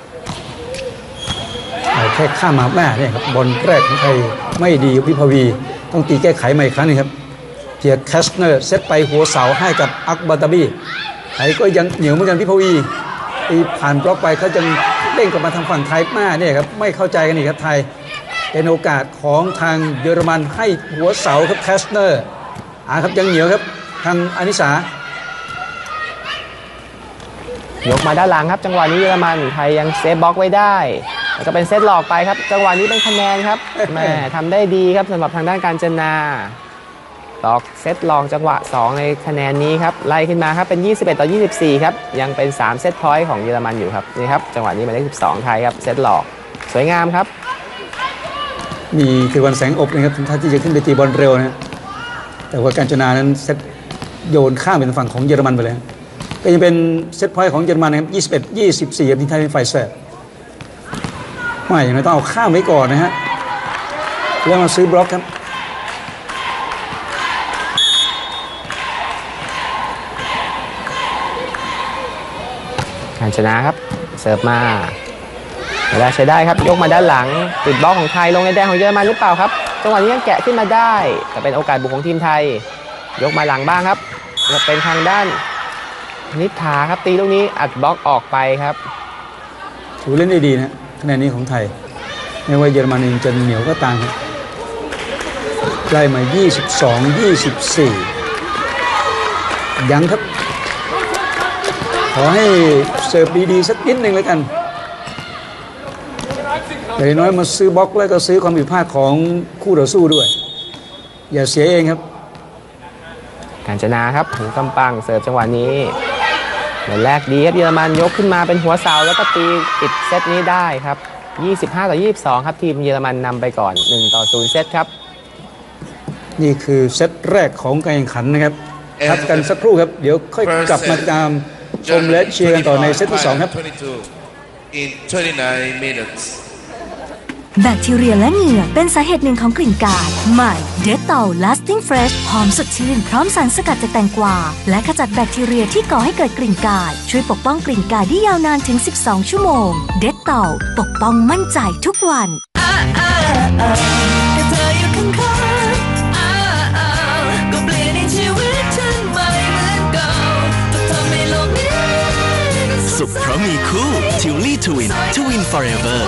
เอาแค่ข้ามมาแม่เนี่ยครับบอลแรกของไทยไม่ดีวิภวีต้องตีแก้ไขใหม่อีกครั้งนึงครับเทียร์แคสเนอร์เซตไปหัวเสาให้กับอักบาตาบีไทยก็ยังเหนียวเหมือนกันพี่พวีตีผ่านบล็อกไปเขาจะเด้งกลับมาทางฝั่งไทยมาเนี่ยครับไม่เข้าใจกันอีกครับไทยเป็นโอกาสของทางเยอรมันให้หัวเสาครับแคสเนอร์อ่าครับยังเหนียวครับทางอนิสายกมาด้านหลังครับจังหวะนี้เยอรมันไทยยังเซฟบล็อกไว้ได้แล้วก็เป็นเซตหลอกไปครับจังหวะนี้เป็นคะแนนครับแม่ทำได้ดีครับสำหรับทางด้านกาญจนาหลอกเซตหลอกจังหวะสองในคะแนนนี้ครับไล่ขึ้นมาครับเป็นยี่สิบเอ็ดต่อยี่สิบสี่ครับยังเป็นสามเซตพอยต์ของเยอรมันอยู่ครับนี่ครับจังหวะนี้หมายเลขสิบสองไทยครับเซตหลอกสวยงามครับมีคือวันแสงอบนะครับท่าที่จะขึ้นไปตีบอลเร็วนะแต่ว่ากาญจนานั้นเซตโยนข้ามเป็นฝั่งของเยอรมันไปแล้วก็ยังเป็นเซตพอยต์ของเยอรมันนะครับยี่สิบเอ็ด ยี่สิบสี่ครับทีมไทยเป็นฝ่ายเสิร์ฟไม่อย่างไรต้องเอาข้ามไว้ก่อนนะฮะแล้วมาซื้อบล็อกครับกาญจนาครับเสิร์ฟมาเวลาใช้ได้ครับยกมาด้านหลังติดบล็อกของไทยลงในแดงของเยอรมันหรือเปล่าครับจังหวะนี้ยังแกะขึ้นมาได้แต่เป็นโอกาสบุกของทีมไทยยกมาหลังบ้างครับจะเป็นทางด้านนิธาครับตีลูกนี้อัดบล็อกออกไปครับถือเล่นได้ดีนะคะแนนนี้ของไทยไม่ว่าเยอรมันเองจะเหนียวก็ตามครับไล่มายี่สิบสอง ยี่สิบสี่ยังครับขอให้เสิร์ฟดีๆสักนิดหนึ่งแล้วกันแต่น้อยมาซื้อบล็อกแล้วก็ซื้อความผิดพลาดของคู่ต่อสู้ด้วยอย่าเสียเองครับกาญจนาครับหูกำปังเสิร์ฟจังหวะนี้เหมือนแรกดีครับเยอรมันยกขึ้นมาเป็นหัวเสาแล้วก็ตีปิดเซตนี้ได้ครับยี่สิบห้าต่อยี่สิบสองครับทีมเยอรมันนำไปก่อนหนึ่งต่อศูนย์เซตครับนี่คือเซตแรกของการแข่งขันนะครับพักกันสักครู่ครับเดี๋ยวค่อยกลับมาตามชมและเชียร์กันต่อในเซตที่สองครับแบคทีเรียและเหงื่อเป็นสาเหตุหนึ่งของกลิ่นกาดใหม่ Dettol Lasting Fresh หอมสดชื่นพร้อมสารสกัดจากแตงกวาและขจัดแบคทีเรียที่ก่อให้เกิดกลิ่นกาดช่วยปกป้องกลิ่นกาดได้ยาวนานถึงสิบสองชั่วโมง Dettol ปกป้องมั่นใจทุกวันสุขเพราะมีคู่ทิวลี่ทวินทวิน forever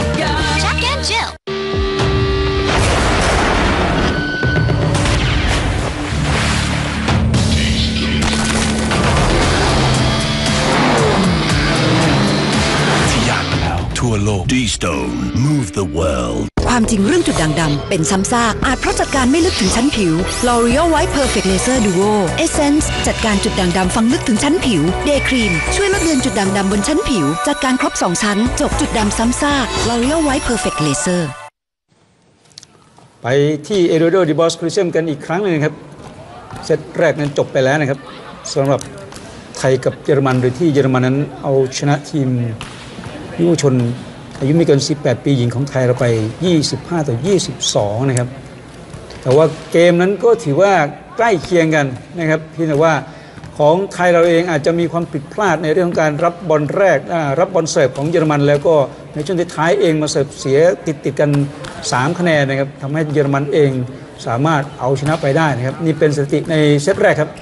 ทั่วโลก D-Stone Move the World ความจริงเรื่องจุดด่างดำเป็นซ้ำซากอาจเพราะจัดการไม่ลึกถึงชั้นผิว L'Oreal White Perfect Laser Duo Essence จัดการจุดด่างดำฝังลึกถึงชั้นผิว Day Cream ช่วยลดเลือนจุดด่างดำบนชั้นผิวจัดการครบสองชั้นจบจุดดำซ้ำซาก L'Oreal White Perfect Laser ไปที่เอโดโดดิบอสคริเซียมกันอีกครั้งหนึ่งครับเซตแรกนั้นจบไปแล้วนะครับสำหรับไทยกับเยอรมันโดยที่เยอรมันนั้นเอาชนะทีมยุวชนอายุไม่เกินสิบแปดปีหญิงของไทยเราไปยี่สิบห้าต่อยี่สิบสองนะครับแต่ว่าเกมนั้นก็ถือว่าใกล้เคียงกันนะครับเพียงแต่ว่าของไทยเราเองอาจจะมีความผิดพลาดในเรื่องของการรับบอลแรกรับบอลเสิร์ฟของเยอรมันแล้วก็ในช่วงท้ายเองมาเสิร์ฟเสียติดติดกันสามคะแนนนะครับทำให้เยอรมันเองสามารถเอาชนะไปได้นะครับนี่เป็นสถิติในเซตแรกครับ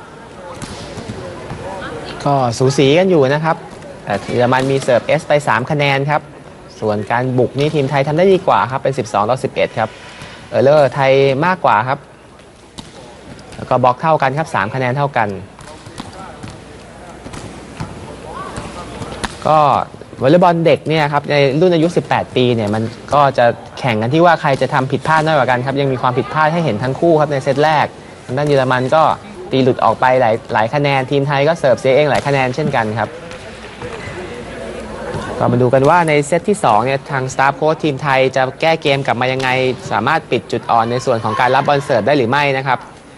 ก็สูสีกันอยู่นะครับแต่เยอรมันมีเสิร์ฟ S ไปสามคะแนนครับส่วนการบุกนี่ทีมไทยทำได้ดีกว่าครับเป็นสิบสองต่อสิบเอ็ดครับเออเลอร์ไทยมากกว่าครับแล้วก็บล็อกเท่ากันครับสามคะแนนเท่ากันก็วอลเลย์บอลเด็กเนี่ยครับในรุ่นอายุสิบแปดปีเนี่ยมันก็จะแข่งกันที่ว่าใครจะทำผิดพลาดน้อยกว่ากันครับยังมีความผิดพลาดให้เห็นทั้งคู่ครับในเซตแรกทางด้านเยอรมันก็ตีหลุดออกไปหลายหลายคะแนนทีมไทยก็เสิร์ฟเสียเองหลายคะแนนเช่นกันครับก็มาดูกันว่าในเซตที่สองเนี่ยทางสตาฟโค้ชทีมไทยจะแก้เกมกลับมายังไงสามารถปิดจุดอ่อนในส่วนของการรับบอลเสิร์ฟได้หรือไม่นะครับ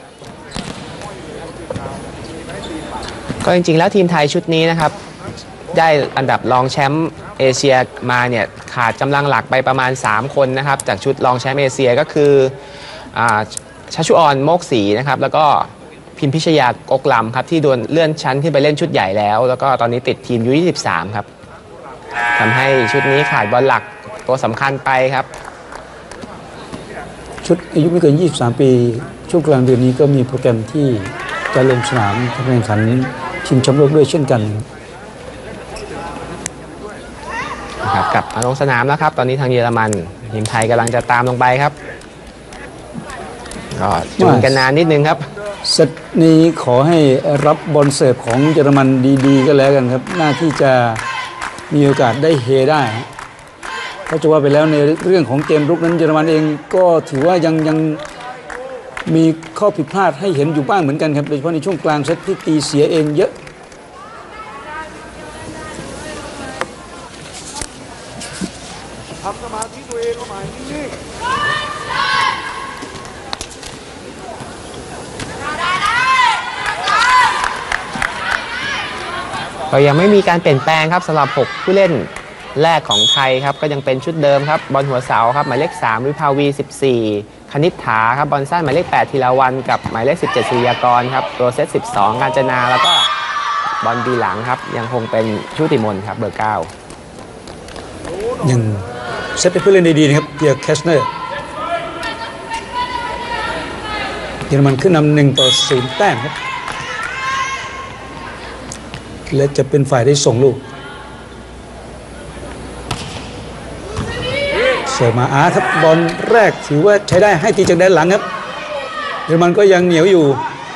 ก็จริงๆแล้วทีมไทยชุดนี้นะครับได้อันดับรองแชมป์เอเชียมาเนี่ยขาดกำลังหลักไปประมาณสามคนนะครับจากชุดรองแชมป์เอเชียก็คือชัชชุออนโมกศรีนะครับแล้วก็พิมพิชยากกลำครับที่โดนเลื่อนชั้นขึ้นไปเล่นชุดใหญ่แล้วแล้วก็ตอนนี้ติดทีมยูยี่สิบสามครับทำให้ชุดนี้ขาดบอลหลักตัวสำคัญไปครับชุดอายุไม่เกินยี่สิบสามปีช่วงกลางเดือนนี้ก็มีโปรแกรมที่จะลงสนามแข่งขันชิงแชมป์โลกด้วยเช่นกันครับกลับมาลงสนามแล้วครับตอนนี้ทางเยอรมันทีมไทยกำลังจะตามลงไปครับก็จูนกันนานนิดนึงครับเซตนี้ขอให้รับบอลเสิร์ฟของเยอรมันดีๆก็แล้วกันครับน่าที่จะมีโอกาสได้เฮได้เพราะจะว่าไปแล้วในเรื่องของเกมรุกนั้นเยอรมันเองก็ถือว่ายังยังมีข้อผิดพลาดให้เห็นอยู่บ้างเหมือนกันครับโดยเฉพาะในช่วงกลางเซตที่ตีเสียเองเยอะทำสมาธิตัวเองเข้ามานิ่งก็ยังไม่มีการเปลี่ยนแปลงครับสำหรับหกผู้เล่นแรกของไทยครับก็ยังเป็นชุดเดิมครับบอลหัวเสาครับหมายเลขสามวิภาวีสิบสี่คณิษฐาครับบอลสั้นหมายเลขแปดธีรวันกับหมายเลขสิบเจ็ดศิริยากรครับตัวเซตสิบสองกาญจนาแล้วก็บอลบีหลังครับยังคงเป็นชุติมนครับเบอร์เก้ายังเซตเป็นผู้เล่นดีๆนะครับเปียร์แคชเนอร์เยอรมันขึ้นนำหนึ่งต่อศูนย์แต้มครับและจะเป็นฝ่ายได้ส่งลูกเสิร์ฟมาอาร์ครับบอลแรกถือว่าใช้ได้ให้ตีจากด้านหลังครับเยอรมันก็ยังเหนียวอยู่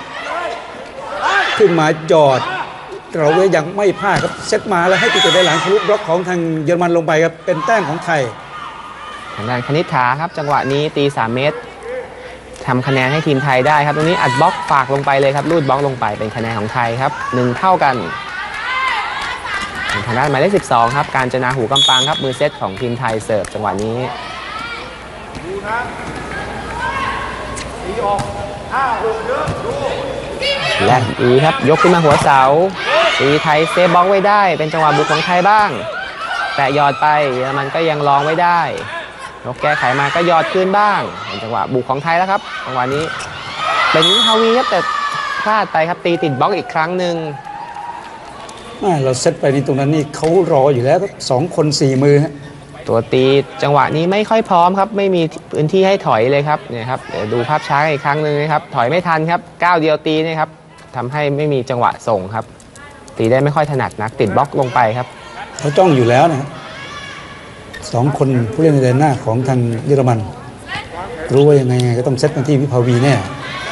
ขึ้นมาจอดเราก็ยังไม่พลาดครับเซตมาแล้วให้ตีจากด้านหลังทะลุบล็อกของทางเยอรมันลงไปครับเป็นแต้มของไทยทางด้านคณิษฐาครับจังหวะนี้ตีสามเมตรทำคะแนนให้ทีมไทยได้ครับตรงนี้อัดบล็อกฝากลงไปเลยครับลูดบล็อกลงไปเป็นคะแนนของไทยครับหนึ่งเท่ากันทางด้านหมายเลขสิบสองครับกาญจนาหูกำปังครับมือเซตของทีมไทยเสิร์ฟจังหวะนี้และอีครับยกขึ้นมาหัวเสาตีไทยเซฟบล็อกไว้ได้เป็นจังหวะบุกของไทยบ้างแต่ยอดไปเยอรมันก็ยังลองไว้ได้ยกแก้ไขมาก็ยอดขึ้นบ้างเป็นจังหวะบุกของไทยแล้วครับจังหวะนี้เป็นวิภาวีครับแต่พลาดไปครับตีติดบล็อกอีกครั้งหนึ่งเราเซตไปในตรงนั้นนี่เขารออยู่แล้วสองคนสี่มือฮะตัวตีจังหวะนี้ไม่ค่อยพร้อมครับไม่มีพื้นที่ให้ถอยเลยครับเนี่ยครับเดี๋ยวดูภาพช้าอีกครั้งหนึ่งนะครับถอยไม่ทันครับก้าวเดียวตีนี่ครับทำให้ไม่มีจังหวะส่งครับตีได้ไม่ค่อยถนัดนักติดบล็อกลงไปครับเขาจ้องอยู่แล้วนะครับสองคนผู้เล่นในแดนหน้าของทางเยอรมันรู้ว่ายังไงก็ต้องเซตมาที่วิภาวีแน่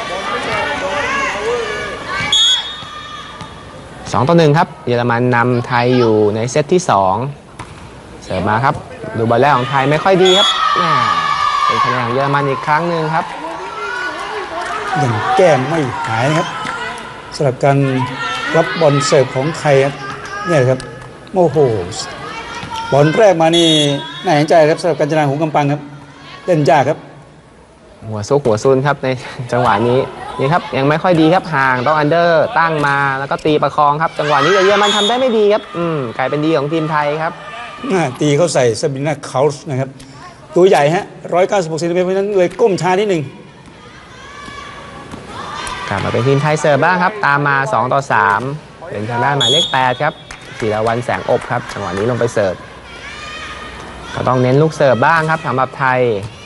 สองต่อหนึ่งครับเยอรมันนำไทยอยู่ในเซตที่สองเสิร์ฟมาครับดูบอลแรกของไทยไม่ค่อยดีครับเป็นคะแนนของเยอรมันอีกครั้งหนึ่งครับยังแก้ไม่หายครับสำหรับการรับบอลเสิร์ฟของไทยครับเนี่ยครับโอ้โหบอลแรกมานี่น่าเห็นใจครับสำหรับกาญจนาหูกำปังครับเล่นยากครับหัวซุกหัวซุนครับในจังหวะนี้นี่ครับยังไม่ค่อยดีครับห่างต้องอันเดอร์ตั้งมาแล้วก็ตีประคองครับจังหวะนี้เยอรมันทำได้ไม่ดีครับอืมกลายเป็นดีของทีมไทยครับตีเขาใส่ซาบิน่าเคาส์นะครับตัวใหญ่ฮะหนึ่งร้อยเก้าสิบหกเซนติเมตรเพราะฉะนั้นเลยก้มช้านิดนึงกลับมาเป็นทีมไทยเสิร์ฟบ้างครับตามมาสองต่อสามเป็นทางด้านหมายเลขแปดครับธีรวันแสงอบครับจังหวะนี้ลงไปเสิร์ฟก็ต้องเน้นลูกเสิร์ฟบ้างครับสำหรับไทย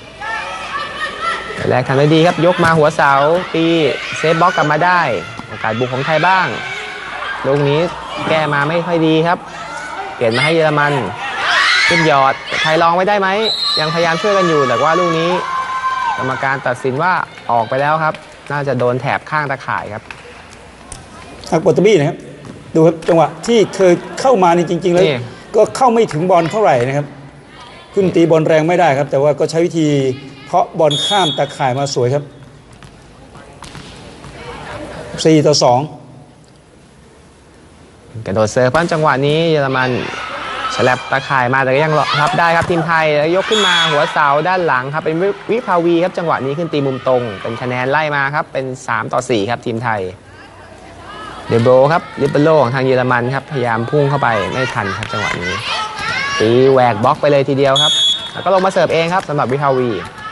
แรกทำได้ดีครับยกมาหัวเสาตีเซฟบล็อกกลับมาได้โอกาสบุกของไทยบ้างลูกนี้แก้มาไม่ค่อยดีครับเปลี่ยนมาให้เยอรมันขึ้นยอดไทยลองไว้ได้ไหมยังพยายามช่วยกันอยู่แต่ว่าลูกนี้กรรมการตัดสินว่าออกไปแล้วครับน่าจะโดนแถบข้างตะข่ายครับอักบอตบี้นะครับดูครับจังหวะที่เคยเข้ามานี่จริงๆแล้วก็เข้าไม่ถึงบอลเท่าไหร่นะครับขึ้นตีบอลแรงไม่ได้ครับแต่ว่าก็ใช้วิธีเพาะบอลข้ามตะข่ายมาสวยครับสี่ต่อสองกระโดดเซิร์ฟปั้นจังหวะนี้เยอรมันฉลับตะข่ายมาแต่ก็ยังรับได้ครับทีมไทยแล้วยกขึ้นมาหัวเสาด้านหลังครับเป็นวิภาวีครับจังหวะนี้ขึ้นตีมุมตรงเป็นคะแนนไล่มาครับเป็นสามต่อสี่ครับทีมไทยเดโบครับลิเบโรของทางเยอรมันครับพยายามพุ่งเข้าไปไม่ทันครับจังหวะนี้ตีแหวกบล็อกไปเลยทีเดียวครับแล้วก็ลงมาเสิร์ฟเองครับสำหรับวิภาวี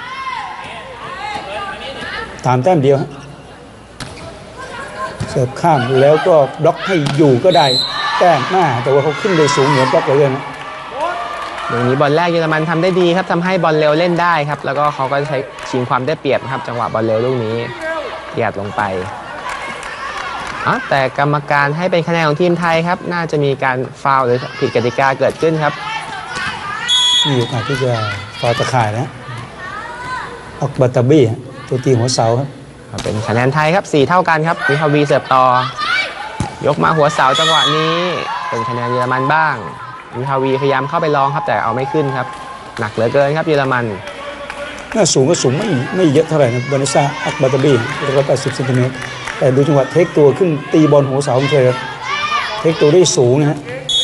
ตามแต้มเดียวฮะเสิร์ฟข้ามแล้วก็บล็อกให้อยู่ก็ได้แต้มหน้าแต่ว่าเขาขึ้นเลยสูงเหนือบล็อกเลยนะตรงนี้บอลแรกเยอรมันทำได้ดีครับทำให้บอลเร็วเล่นได้ครับแล้วก็เขาก็ใช้ชิงความได้เปรียบครับจังหวะบอลเร็วลูกนี้เหยียดลงไปอ๋อแต่กรรมการให้เป็นคะแนนของทีมไทยครับน่าจะมีการฟาวล์หรือผิดกติกาเกิดขึ้นครับมีโอกาสที่จะฟาวล์ตะข่ายนะออกบัตตาบี้ตัวตีหัวเสาครับเป็นคะแนนไทยครับสี่เท่ากันครับวิภาวีเสิร์ฟต่อยกมาหัวเสาจังหวะนี้เป็นคะแนนเยอรมันบ้างวิภาวีพยายามเข้าไปลองครับแต่เอาไม่ขึ้นครับหนักเหลือเกินครับเยอรมันหน้าสูงก็สูงไม่ไม่เยอะเท่าไหร่นะบานิซ่าอักบัตตาบี้ร้อยแปดสิบเซนติเมตรแต่ดูจังหวะเทคตัวขึ้นตีบอลหัวเสาไม่ใช่ครับเทคตัวได้สูงนะฮะ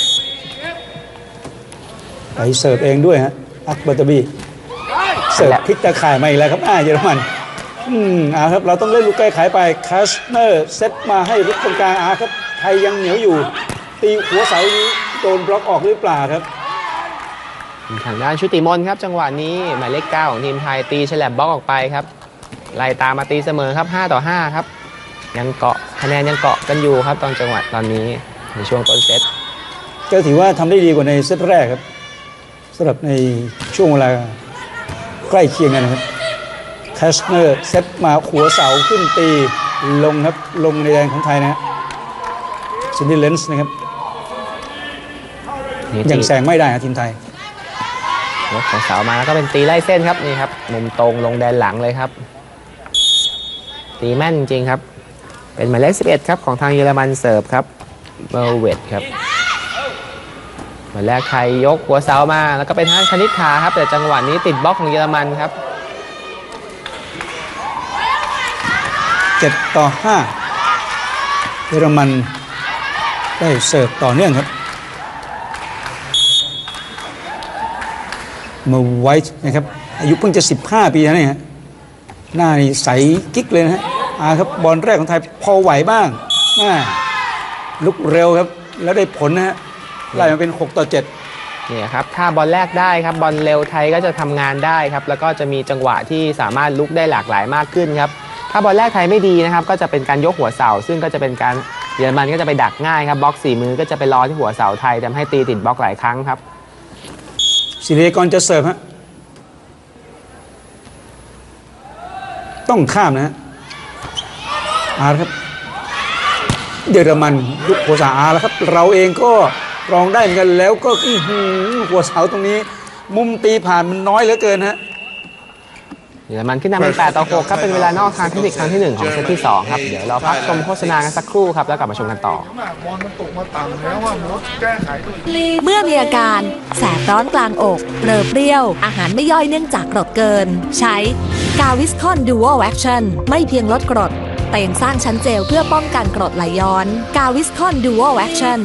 ไปเสิร์ฟเองด้วยฮะอักบัตตาบี้เสิร์ฟพลิกตะข่ายมาอีกแล้วครับอ่าเยอรมันอืมอ่าครับเราต้องเล่นลูกแก้ไขไปคาชเนอร์เซตมาให้รุกตรงกลางอ่าครับไทยยังเหนียวอยู่ตีหัวเสานี้โดนบล็อกออกหรือเปล่าครับทางด้านชุติมนครับจังหวะนี้หมายเลขเก้าของทีมไทยตีฉลับบล็อกออกไปครับไล่ตามมาตีเสมอครับห้าต่อห้าครับยังเกาะคะแนนยังเกาะกันอยู่ครับตอนจังหวะตอนนี้ในช่วงต้นเซตก็ถือว่าทำได้ดีกว่าในเซตแรกครับสำหรับในช่วงเวลาใกล้เคียงกันนะครับแคชเนอร์เซตมาหัวเสาขึ้นตีลงครับลงในแดงของไทยนะฮะซินดี้เลนส์นะครับยังแซงไม่ได้ครับทีมไทยยกของเสามาแล้วก็เป็นตีไล่เส้นครับนี่ครับมุมตรงลงแดนหลังเลยครับตีแม่นจริงครับเป็นหมายเลขสิบเอ็ดครับของทางเยอรมันเสิร์ฟครับเบลเวตครับหมายแรกไทยยกหัวเสามาแล้วก็เป็นทางคณิษฐาครับแต่จังหวะนี้ติดบล็อกของเยอรมันครับเจ็ดต่อห้าเยอรมันได้เสิร์ฟต่อเนื่องครับมาไว้นะครับอายุเพิ่งจะสิบห้าปีนะเนี่ยหน้านี่ใสกิ๊กเลยนะฮะอ่าครับบอลแรกของไทยพอไหวบ้างน่าลุกเร็วครับแล้วได้ผลนะฮะไล่มาเป็นหกต่อเจ็ดนี่ครับถ้าบอลแรกได้ครับบอลเร็วไทยก็จะทำงานได้ครับแล้วก็จะมีจังหวะที่สามารถลุกได้หลากหลายมากขึ้นครับถ้าบอลแรกไทยไม่ดีนะครับก็จะเป็นการยกหัวเสาซึ่งก็จะเป็นการเยอรมันก็จะไปดักง่ายครับบล็อกสี่มือก็จะไปรอที่หัวเสาไทยทำให้ตีติดบล็อกหลายครั้งครับศิริกรจะเสิร์ฟฮะต้องข้ามนะฮะอาครับเยอรมันยุคหัวเสาอาแล้วครับเราเองก็รองได้เหมือนกันแล้วก็หัวเสาตรงนี้มุมตีผ่านมันน้อยเหลือเกินฮะเยอรมันขึ้นนำเป็นแปดต่อหกครับเป็นเวลานอกทางเทคนิคครั้งที่หนึ่งของเซตที่สองครับเดี๋ยวเราพักชมโฆษณากันสักครู่ครับแล้วกลับมาชมกันต่อเมื่อมีอาการแสบร้อนกลางอกเปรอะเปรี้ยวอาหารไม่ย่อยเนื่องจากกรดเกินใช้กาวิสคอนดูโอแอคชั่นไม่เพียงลดกรดแต่ยังสร้างชั้นเจลเพื่อป้องกันกรดไหลย้อนกาวิสคอนดูโอแอคชั่น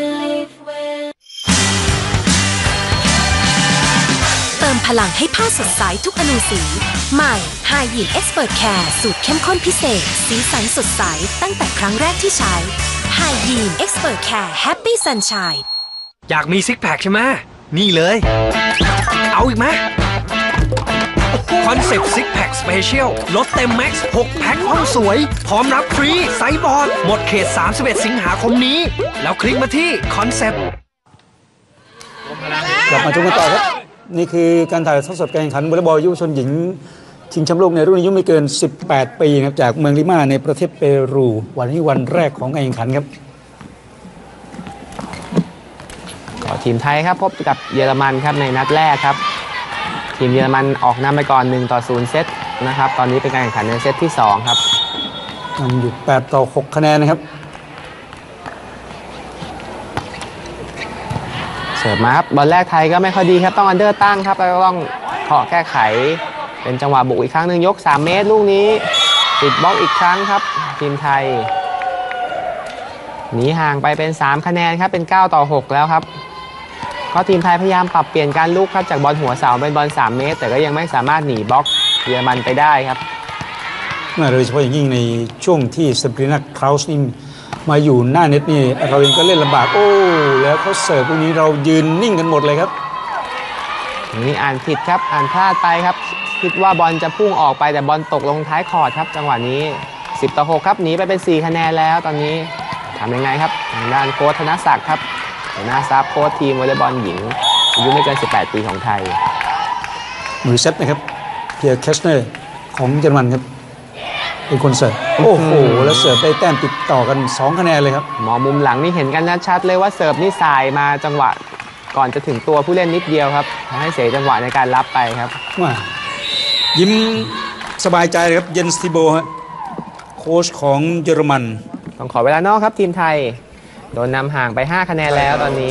เติมพลังให้ผ้าสดใสทุกอนูสีใหม่ Hygiene Expert Care สูตรเข้มข้นพิเศษสีสันสดใสตั้งแต่ครั้งแรกที่ใช้ Hygiene Expert Care Happy Sunshine อยากมีซิกแพคใช่ไหมนี่เลยเอาอีกไหมคอนเซ็ปต์ซิกแพคสเปเชียลลดเต็มแม็กซ์หกแพ็คห้องสวยพร้อมรับฟรีไซส์บอร์ดหมดเขตสามสิบเอ็ดสิงหาคมนี้แล้วคลิกมาที่คอนเซ็ปต์กลับมาชมกันต่อครับนี่คือการถ่ายทอดสดการแข่งขันวอลเลย์บอลเยาวชนหญิงชิงแชมป์โลกในรุ่นอายุไม่เกินสิบแปดปีนะครับจากเมืองลิมาในประเทศเปรูวันนี้วันแรกของการแข่งขันครับทีมไทยครับพบกับเยอรมันครับในนัดแรกครับทีมเยอรมันออกนำไปก่อนหนึ่งต่อศูนย์เซตนะครับตอนนี้เป็นการแข่งขันในเซตที่สองครับนำอยู่แปดต่อหกคะแนนนะครับเสิร์ฟมาครับบอลแรกไทยก็ไม่ค่อยดีครับต้องอันเดอร์ตั้งครับแล้วก็ต้องเคาะแก้ไขเป็นจังหวะบุกอีกครั้งหนึ่งยกสามเมตรลูกนี้ติดบล็อกอีกครั้งครับทีมไทยหนีห่างไปเป็นสามคะแนนครับเป็นเก้าต่อหกแล้วครับก็ทีมไทยพยายามปรับเปลี่ยนการลุกครับจากบอลหัวเสาเป็นบอลสามเมตรแต่ก็ยังไม่สามารถหนีบล็อกเยอรมันไปได้ครับโดยเฉพาะอย่างยิ่งในช่วงที่ซาบรีนาคราวส์นี่มาอยู่หน้าเน็ตนี่เราเองก็เล่นลำบากโอ้แล้วเขาเสิร์ฟตรงนี้เรายืนนิ่งกันหมดเลยครับนี่อ่านผิดครับอ่านพลาดไปครับคิดว่าบอลจะพุ่งออกไปแต่บอลตกลงท้ายคอร์ตครับจังหวะนี้สิบต่อหกครับหนีไปเป็นสี่คะแนนแล้วตอนนี้ทำยังไงครับทางด้านโค้ชธนศักดิ์ครับหัวหน้าซับโค้ชทีมวอลเลย์บอลหญิงอายุไม่เกินสิบแปดปีของไทยมือเซตนะครับเพียร์แคชเนอร์ของเยอรมันครับเป็นคนเสิร์ฟโอ้โหแล้วเสิร์ฟได้แต้มติดต่อกันสองคะแนนเลยครับหมอมุมหลังนี่เห็นกันชัดเลยว่าเสิร์ฟนี่สายมาจังหวะก่อนจะถึงตัวผู้เล่นนิดเดียวครับทำให้เสียจังหวะในการรับไปครับว่ายิ้มสบายใจเลยครับเยนสติโบฮะโค้ชของเยอรมันต้องขอเวลานอกครับทีมไทยโดนนำห่างไปห้าคะแนนแล้วตอนนี้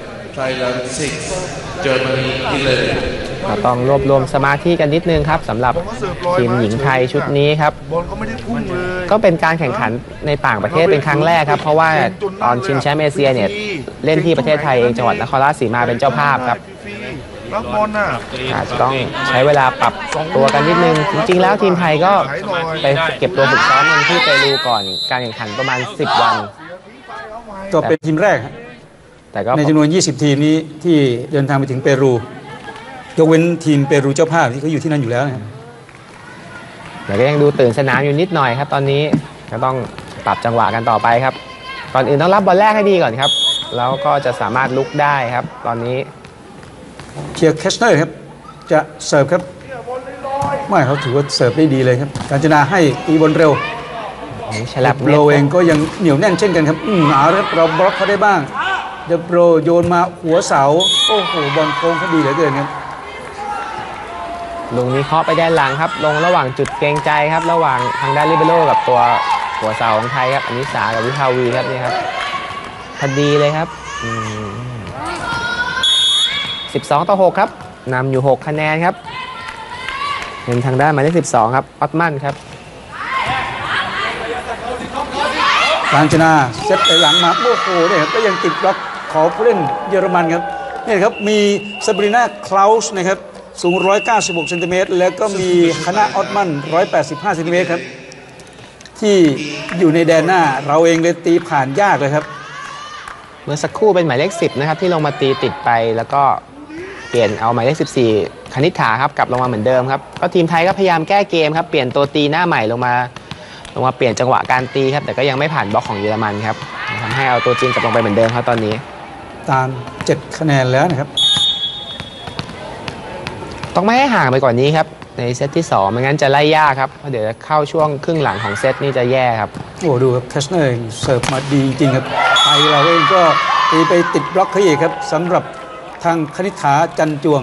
เราต้องรวบรวมสมาธิกันนิดนึงครับสำหรับทีมหญิงไทยชุดนี้ครับก็เป็นการแข่งขันในต่างประเทศเป็นครั้งแรกครับเพราะว่าตอนชิงแชมป์เอเชียเนี่ยเล่นที่ประเทศไทยเองจังหวัดนครราชสีมาเป็นเจ้าภาพครับอาจจะต้องใช้เวลาปรับตัวกันนิดนึงจริงๆแล้วทีมไทยก็ไปเก็บตัวฝึกซ้อมกันที่เปรูก่อนการแข่งขันประมาณสิบวันก็เป็นทีมแรกแต่ก็ในจำนวนยี่สิบทีมนี้ที่เดินทางไปถึงเปรูยกเว้นทีมเปรูเจ้าภาพที่เขาอยู่ที่นั่นอยู่แล้วนะครับแต่ก็ยังดูตื่นสนามอยู่นิดหน่อยครับตอนนี้ก็ต้องปรับจังหวะกันต่อไปครับก่อนอื่นต้องรับบอลแรกให้ดีก่อนครับแล้วก็จะสามารถลุกได้ครับตอนนี้เคียร์แคชเนอร์ครับจะเสิร์ฟครับไม่เขาถือว่าเสิร์ฟได้ดีเลยครับกาญจนาให้ตีบอลเร็วฉลับโรเองก็ยังเหนียวแน่นเช่นกันครับอืมเอาครับเราบล็อกเขาได้บ้างเดโรโยนมาหัวเสาโอ้โหบอลโค้งเขาดีเหลือเกินครับลุงนี้เคาะไปด้านหลังครับลงระหว่างจุดเกรงใจครับระหว่างทางด้านลิเบโร่กับตัวหัวเสาของไทยครับอนิสากับวิภาวีครับนี่ครับพอดีเลยครับสิบสองต่อหกครับนำอยู่หกคะแนนครับเป็นทางด้านหมายเลขสิบสองครับออตมันครับกาญจนาเซตไปหลังมาโอ้โหเนี่ยก็ยังติดบล็อกของผู้เล่นเยอรมันครับนี่ครับมีซาบรีนาคลาวส์นะครับสูงหนึ่งร้อยเก้าสิบหกเซนติเมตรแล้วก็มีคณะออตมันหนึ่งร้อยแปดสิบห้าเซนติเมตรครับที่อยู่ในแดนหน้าเราเองเลยตีผ่านยากเลยครับเมื่อสักครู่เป็นหมายเลขสิบนะครับที่ลงมาตีติดไปแล้วก็เปลี่ยนเอาหมายเลขสิบสี่คณิษฐาครับกลับลงมาเหมือนเดิมครับก็ทีมไทยก็พยายามแก้เกมครับเปลี่ยนตัวตีหน้าใหม่ลงมาลงมาเปลี่ยนจังหวะการตีครับแต่ก็ยังไม่ผ่านบล็อกของเยอรมันครับทำให้เอาตัวจริงกลับลงไปเหมือนเดิมครับตอนนี้ตามเจ็ดคะแนนแล้วนะครับต้องไม่ให้ห่างไปกว่านี้ครับในเซตที่สองไม่งั้นจะไล่ยากครับเพราะเดี๋ยวเข้าช่วงครึ่งหลังของเซตนี่จะแย่ครับโอ้ดูครับแคชเนอร์เสิร์ฟมาดีจริงครับไทยเราเองก็ตีไปติดบล็อกเขาอีกครับสำหรับทางคณิษฐาจันจวง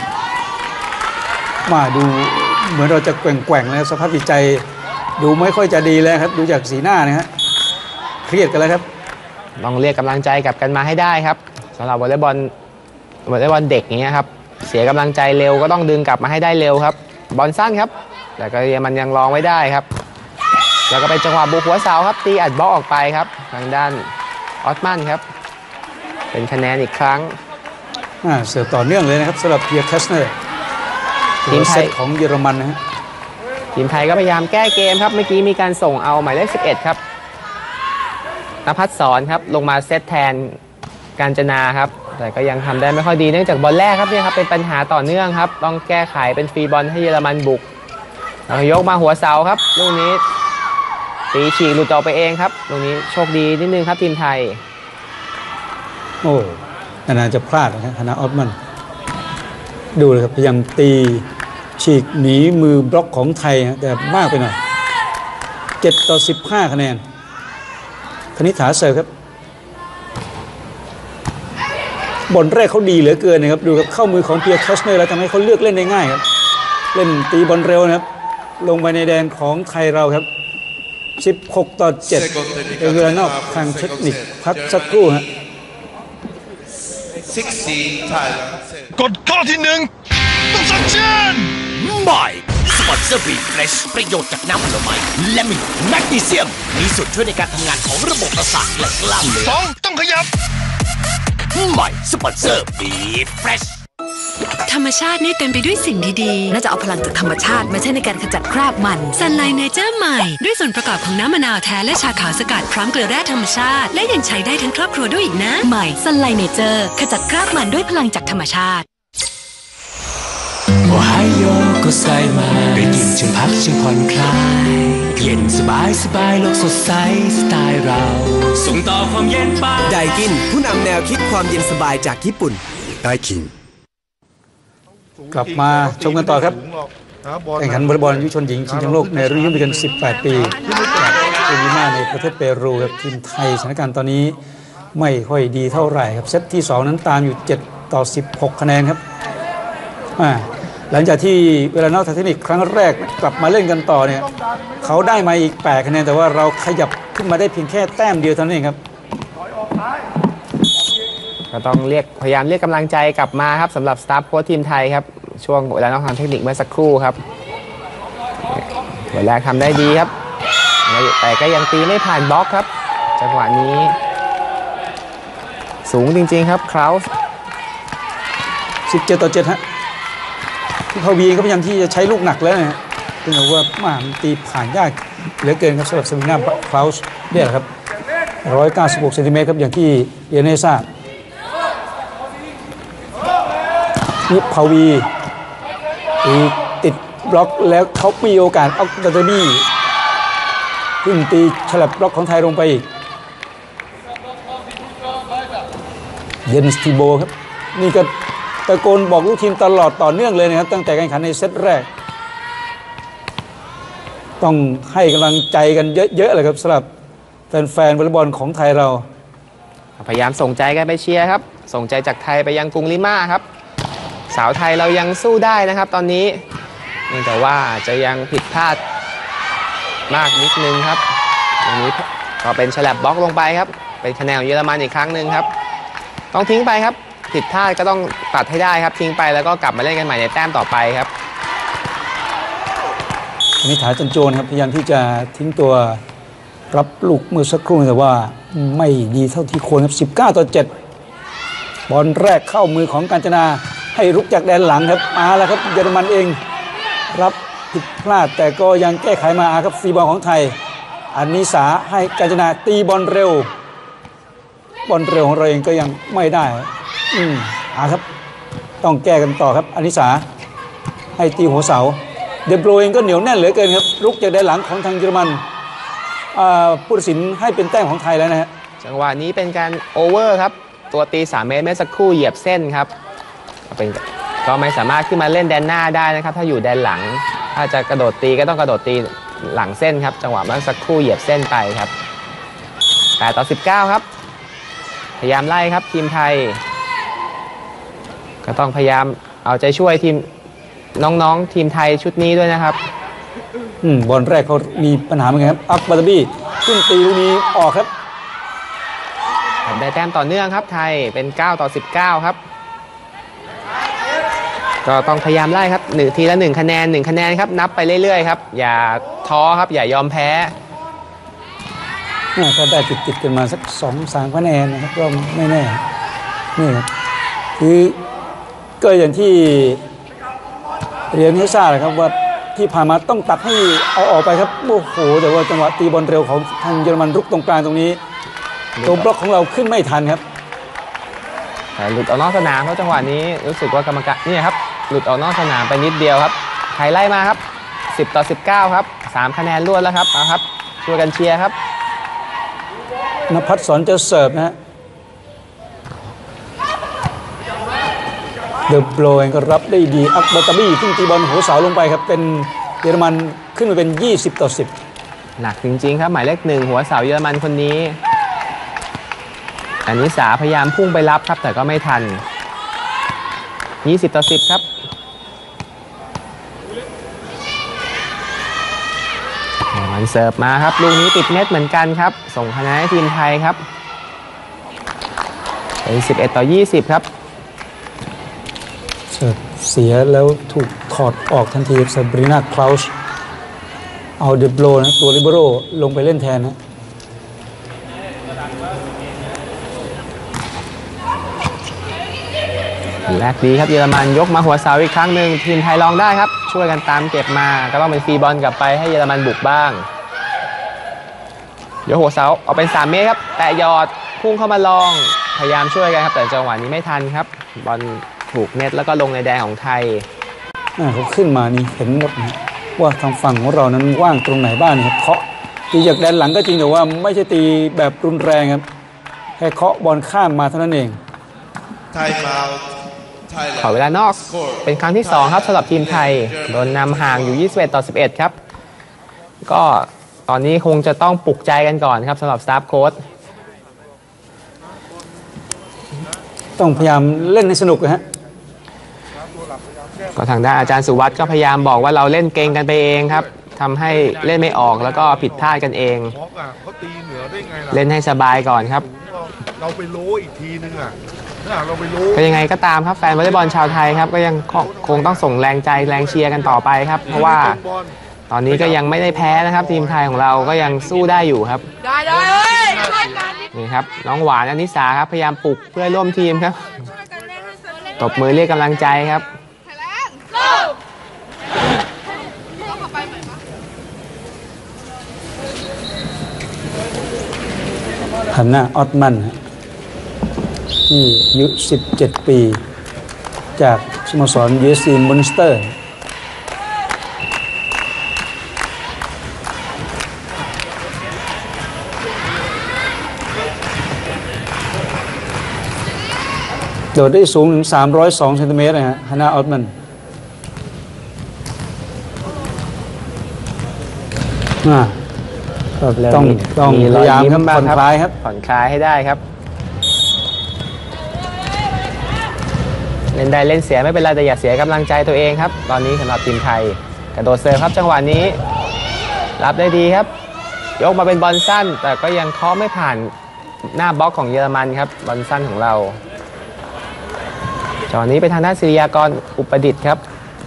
มาดูเหมือนเราจะแกว่งๆแล้วสภาพจิตใจดูไม่ค่อยจะดีแล้วครับดูจากสีหน้านะฮะเครียดกันแล้วครับต้องเรียกกำลังใจกลับกันมาให้ได้ครับสำหรับวอลเลย์บอลวอลเลย์บอลเด็กอย่างเงี้ยครับเสียกำลังใจเร็วก็ต้องดึงกลับมาให้ได้เร็วครับบอลสั้นครับแต่ก็มันยังรองไว้ได้ครับแล้วก็เป็นจังหวะบุกหัวเสาครับตีอัดบล็อกออกไปครับทางด้านออตมันครับเป็นคะแนนอีกครั้งเสิร์ฟต่อเนื่องเลยนะครับสำหรับเพียร์แคชเนอร์ทีมไทยของเยอรมันนะฮะทีมไทยก็พยายามแก้เกมครับเมื่อกี้มีการส่งเอาหมายเลขสิบเอ็ดครับณภัสสรครับลงมาเซตแทนกาญจนาครับแต่ก็ยังทำได้ไม่ค่อยดีเนื่องจากบอลแรกครับเนี่ยครับเป็นปัญหาต่อเนื่องครับต้องแก้ไขเป็นฟรีบอลให้เยอรมันบุกแล้วยกมาหัวเสาครับลูกนี้ตีฉีกหลุดออกไปเองครับลูกนี้โชคดีนิดนึงครับทีมไทยโอ้นานๆจะพลาดนะครับคณะออตมันดูเลยครับพยายามตีฉีกหนีมือบล็อกของไทยแต่มากไปหน่อยเจ็ดต่อสิบห้าคะแนนคณิษฐาเสิร์ฟครับบอลแรกเขาดีเหลือเกินนะครับดูครับเข้ามือของเพียร์แคชเนอร์แล้วทำให้เขาเลือกเล่นได้ง่ายครับเล่นตีบอลเร็วนะครับลงไปในแดนของไทยเราครับสิบหกต่อเจ็ดเป็นเวลานอกทางเทคนิคพักสักครู่ฮะกฎข้อที่หนึ่งต้องสัญชาติใหม่สปอนเซอร์บีเฟรชประโยชน์จากน้ำผลไม้และมีแมกนีเซียมมีส่วนช่วยในการทำงานของระบบประสาทและกล้ามเนื้อสองต้องขยับใหม่สปอนเซอร์บีเฟรชธรรมชาตินี่เต็มไปด้วยสิ่งดีๆน่าจะเอาพลังจากธรรมชาติมาใช้ในการขจัดคราบมันซันไลท์เนเจอร์ใหม่ด้วยส่วนประกอบของน้ำมะนาวแท้และชาขาวสกัดพร้อมเกลือแร่ธรรมชาติและยังใช้ได้ทั้งครอบครัวด้วยอีกนะใหม่ซันไลท์เนเจอร์ขจัดคราบมันด้วยพลังจากธรรมชาติโอไฮโอก็ใส่มาได้กินจึงพักจึงผ่อนคลายเย็นสบายสบายโลกสดใสสไตล์เราส่งต่อความเย็นไปไดกินผู้นำแนวคิดความเย็นสบายจากญี่ปุ่นไดกินกลับมาชมกันต่อครับแข่งขันวอลเลย์บอลยุวชนหญิงชิงแชมป์โลกในรุ่นอายุไม่เกินสิบแปดปีจากเอลิมาในประเทศเปรูครับทีมไทยสถานการณ์ตอนนี้ไม่ค่อยดีเท่าไหร่ครับเซตที่สองนั้นตามอยู่เจ็ดต่อสิบหกคะแนนครับหลังจากที่เวลานอกทางเทคนิคครั้งแรกกลับมาเล่นกันต่อเนี่ยเขาได้มาอีกแปดคะแนนแต่ว่าเราขยับขึ้นมาได้เพียงแค่แต้มเดียวเท่านั้นเองครับก็ต้องเรียกพยายามเรียกกำลังใจกลับมาครับสำหรับสตาฟโค้ชทีมไทยครับช่วงเวลานอกทางเทคนิคเมื่อสักครู่ครับหัวแรกทำได้ดีครับแต่ก็ยังตีไม่ผ่านบล็อกครับจังหวะนี้สูงจริงๆครับคราวส์สิบเจ็ดต่อเจ็ดฮะที่เขาบีก็พยายามที่จะใช้ลูกหนักแล้วนะถึงบอกว่ามันตีผ่านยากเหลือเกินครับสำหรับซาบีน่าคราวส์เนี่ยครับหนึ่งร้อยเก้าสิบหกเซนติเมตรครับอย่างที่เรียนให้ทราบนี่พาวีตีติดบล็อกแล้วเขาปีโอกาสเอาตาเตบี้ขึ้นตีฉลับบล็อกของไทยลงไปอีกเยนสติโบครับนี่ก็ตะโกนบอกลูกทีมตลอดต่อเนื่องเลยนะครับตั้งแต่การแข่งขันในเซตแรกต้องให้กำลังใจกันเยอะๆเลยครับสำหรับแฟนๆวอลเลย์บอลของไทยเราพยายามส่งใจกันไปเชียร์ครับส่งใจจากไทยไปยังกรุงลิมาครับสาวไทยเรายังสู้ได้นะครับตอนนี้เนื่องจากว่าจะยังผิดพลาดมากนิดนึงครับอย่างนี้ก็เป็นฉลับบล็อกลงไปครับเป็นคะแนนของเยอรมันอีกครั้งหนึ่งครับต้องทิ้งไปครับผิดพลาดก็ต้องตัดให้ได้ครับทิ้งไปแล้วก็กลับมาเล่นกันใหม่ในแต้มต่อไปครับนิถาจันโจนครับพยายามที่จะทิ้งตัวรับลูกมือสักครู่แต่ว่าไม่ดีเท่าที่ควรครับสิบเก้าต่อเจ็ดบอลแรกเข้ามือของกาญจนาให้รุกจากแดนหลังครับมาแล้วครับเยอรมันเองรับผิดพลาดแต่ก็ยังแก้ไขมาครับฟรีบอลของไทยอันนิสาให้กาญจนาตีบอลเร็วบอลเร็วของเราเองก็ยังไม่ได้อืมอ่าครับต้องแก้กันต่อครับอนิสาให้ตีหัวเสาเดบโรเองก็เหนียวแน่นเหลือเกินครับลุกจากด้านหลังของทางเยอรมันผู้ตัดสินให้เป็นแต้มของไทยแล้วนะฮะจังหวะนี้เป็นการโอเวอร์ครับตัวตีสามเมตรเมื่อสักครู่เหยียบเส้นครับเป็นก็ไม่สามารถขึ้นมาเล่นแดนหน้าได้นะครับถ้าอยู่แดนหลังถ้าจะกระโดดตีก็ต้องกระโดดตีหลังเส้นครับจังหวะเมื่อสักครู่เหยียบเส้นไปครับแปดต่อสิบเก้าครับพยายามไล่ครับทีมไทยก็ต้องพยายามเอาใจช่วยทีมน้องๆทีมไทยชุดนี้ด้วยนะครับอืมบอลแรกเขามีปัญหาเหมือนกันครับอักบาตบี้ขึ้นตีลูกนี้ออกครับได้แต้มต่อเนื่องครับไทยเป็นเก้าต่อสิบเก้าครับก็ต้องพยายามไล่ครับหนึ่งทีละหนึ่งคะแนนหนึ่งคะแนนครับนับไปเรื่อยๆครับอย่าท้อครับอย่ายอมแพ้ถ้าได้ติดๆกันมาสักสองสามคะแนนนะครับก็ไม่แน่นี่ครับคือก็อย่างที่เรียนให้ทราบนะครับว่าที่ผ่านมาต้องตัดให้เอาออกไปครับโอ้โหแต่ว่าจังหวะตีบอลเร็วของทางเยอรมันรุกตรงกลางตรงนี้ตัวบล็อกของเราขึ้นไม่ทันครับแต่หลุดออกนอกสนามเพราะจังหวะนี้รู้สึกว่ากรรมการนี่ครับหลุดออกนอกสนามไปนิดเดียวครับไทยไล่มาครับสิบต่อสิบเก้าครับสามคะแนนรวดแล้วครับเอาครับช่วยกันเชียร์ครับณภัสสรจะเสิร์ฟนะฮะเดอะโบรเองก็รับได้ดีอักบาตบี้ขึ้นตีบอลหัวเสาลงไปครับเป็นเยอรมันขึ้นมาเป็นยี่สิบต่อสิบหนักจริงๆครับหมายเลขหนึ่งหัวเสาเยอรมันคนนี้อันนี้สาพยายามพุ่งไปรับครับแต่ก็ไม่ทันยี่สิบต่อสิบครับมันเสิร์ฟมาครับลูกนี้ติดเน็ตเหมือนกันครับส่งคะแนนให้ทีมไทยครับเป็นสิบเอ็ดต่อยี่สิบครับเสิร์ฟเสียแล้วถูกถอดออกทันทีซาบรีนาคลาวส์เอาเดบโรนะตัวลิเบโร่ลงไปเล่นแทนนะแรกดีครับเยอรมันยกมาหัวเสาอีกครั้งหนึ่งทีมไทยลองได้ครับช่วยกันตามเก็บมาก็ต้องเป็นฟรีบอลกลับไปให้เยอรมันบุกบ้างยกหัวเสาเอาเป็นสามเมตรครับแตะยอดพุ่งเข้ามาลองพยายามช่วยกันครับแต่จังหวะนี้ไม่ทันครับบอลถูกเน็ตแล้วก็ลงในแดนของไทยเขาขึ้นมานี่เห็นครับว่าทางฝั่งของเรานั้นว่างตรงไหนบ้างครับเคาะตีจากแดนหลังก็จริงแต่ว่าไม่ใช่ตีแบบรุนแรงครับแค่เคาะบอลข้ามมาเท่านั้นเอง Time out ขอเวลานอกเป็นครั้งที่สองครับสำหรับทีมไทยโดนนำห่างอยู่ยี่สิบเอ็ดต่อสิบเอ็ดครับก็ตอนนี้คงจะต้องปลุกใจกันก่อนครับสำหรับสตาฟโค้ชต้องพยายามเล่นให้สนุกนะฮะก็ทางด้านอาจารย์สุวัฒน์ก็พยายามบอกว่าเราเล่นเก่งกันไปเองครับทำให้เล่นไม่ออกแล้วก็ผิดพลาดกันเองเล่นให้สบายก่อนครับเราไปโล้อีกทีนึงอ่ะเราไปโล้ก็ยังไงก็ตามครับแฟนวอลเลย์บอลชาวไทยครับก็ยังคงต้องส่งแรงใจแรงเชียร์กันต่อไปครับเพราะว่าตอนนี้ก็ยังไม่ได้แพ้นะครับทีมไทยของเราก็ยังสู้ได้อยู่ครับได้ได้นี่ครับน้องหวานอนิสาครับพยายามปลุกเพื่อร่วมทีมครับตบมือเรียกกำลังใจครับฮันนาออตมันที่อายุสิบเจ็ดปีจากสโมสร ยู เอส ซี มุนสเตอร์โดดได้สูงถึงสามร้อยสองเซนติเมตรนะฮะฮันนาออตมันอ่าต้องต้องพยายามครับผ่อนคลายครับผ่อนคลายให้ได้ครับเล่นได้เล่นเสียไม่เป็นไรแต่อย่าเสียกำลังใจตัวเองครับตอนนี้สำหรับทีมไทยกระโดดเซิร์ฟครับจังหวะนี้รับได้ดีครับยกมาเป็นบอลสั้นแต่ก็ยังเคาะไม่ผ่านหน้าบล็อกของเยอรมันครับบอลสั้นของเราจังหวะนี้เป็นทางด้านศิริยากรอุปดิษฐ์ครับ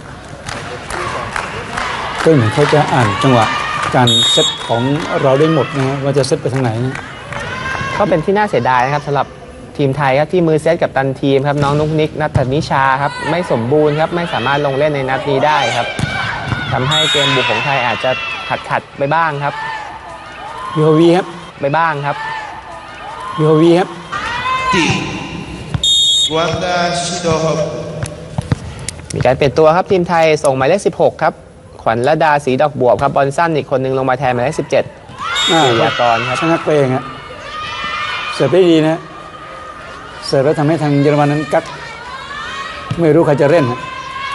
ก็เหมือนเขาจะอ่านจังหวะการเซตของเราได้หมดนะว่าจะเซตไปทางไหนก็เป็นที่น่าเสียดายนะครับสำหรับทีมไทยครับที่มือเซตกับตันทีมครับน้องนุ๊กนิกนัทนิชาครับไม่สมบูรณ์ครับไม่สามารถลงเล่นในนัดนี้ได้ครับทำให้เกมบุกของไทยอาจจะขัดขัดไปบ้างครับยูโฮวีครับไปบ้างครับยูโฮวีครับมีการเปลี่ยนตัวครับทีมไทยส่งหมายเลขสิบหกครับขวัญระดาศรีดอกบวบครับบอลสั้นอีกคนนึงลงมาแทนหมายเลขสิบเจ็ดศิริยากรครับชนะเปงฮะเสิร์ฟได้ดีนะเสิร์ฟแล้วทำให้ทางเยอรมันนั้นกักไม่รู้ใครจะเล่นฮะ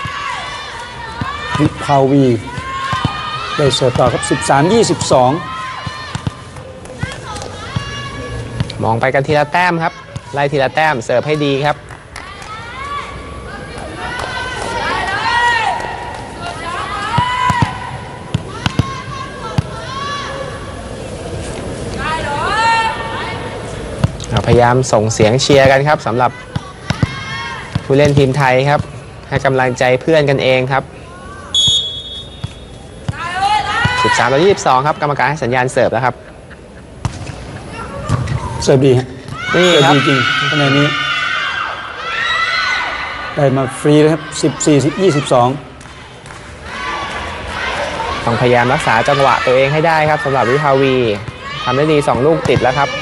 วิภาวีได้เสิร์ฟต่อครับสิบสามยี่สิบสองมองไปกันทีละแต้มครับไล่ทีละแต้มเสิร์ฟให้ดีครับพยายามส่งเสียงเชียร์กันครับสำหรับผู้เล่นทีมไทยครับให้กำลังใจเพื่อนกันเองครับสิบสามต่อยี่สิบสองครับกรรมการให้สัญญาณเสิร์ฟแล้วครับเสิร์ฟดีฮะนี่ครับจริงๆคะแนนนี้ได้มาฟรีเลยครับสิบสี่ ยี่สิบสองต้องพยายามรักษาจังหวะตัวเองให้ได้ครับสำหรับวิภาวีทำได้ดีสองลูกติดแล้วครับ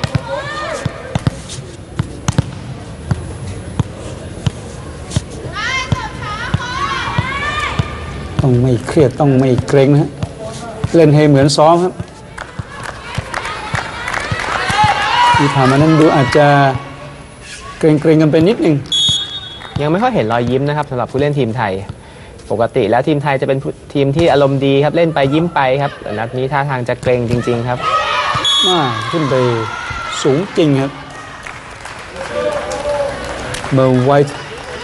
ต้องไม่เครียดต้องไม่เกรงนะฮะเล่นให้เหมือนซ้อมครับที่ผ่านมานั้นดูอาจจะเกรงๆกันไปนิดนึงยังไม่ค่อยเห็นรอยยิ้มนะครับสำหรับผู้เล่นทีมไทยปกติแล้วทีมไทยจะเป็นทีมที่อารมณ์ดีครับเล่นไปยิ้มไปครับแต่นัดนี้ท่าทางจะเกรงจริงๆครับมาขึ้นไปสูงจริงครับเมอร์ไวท์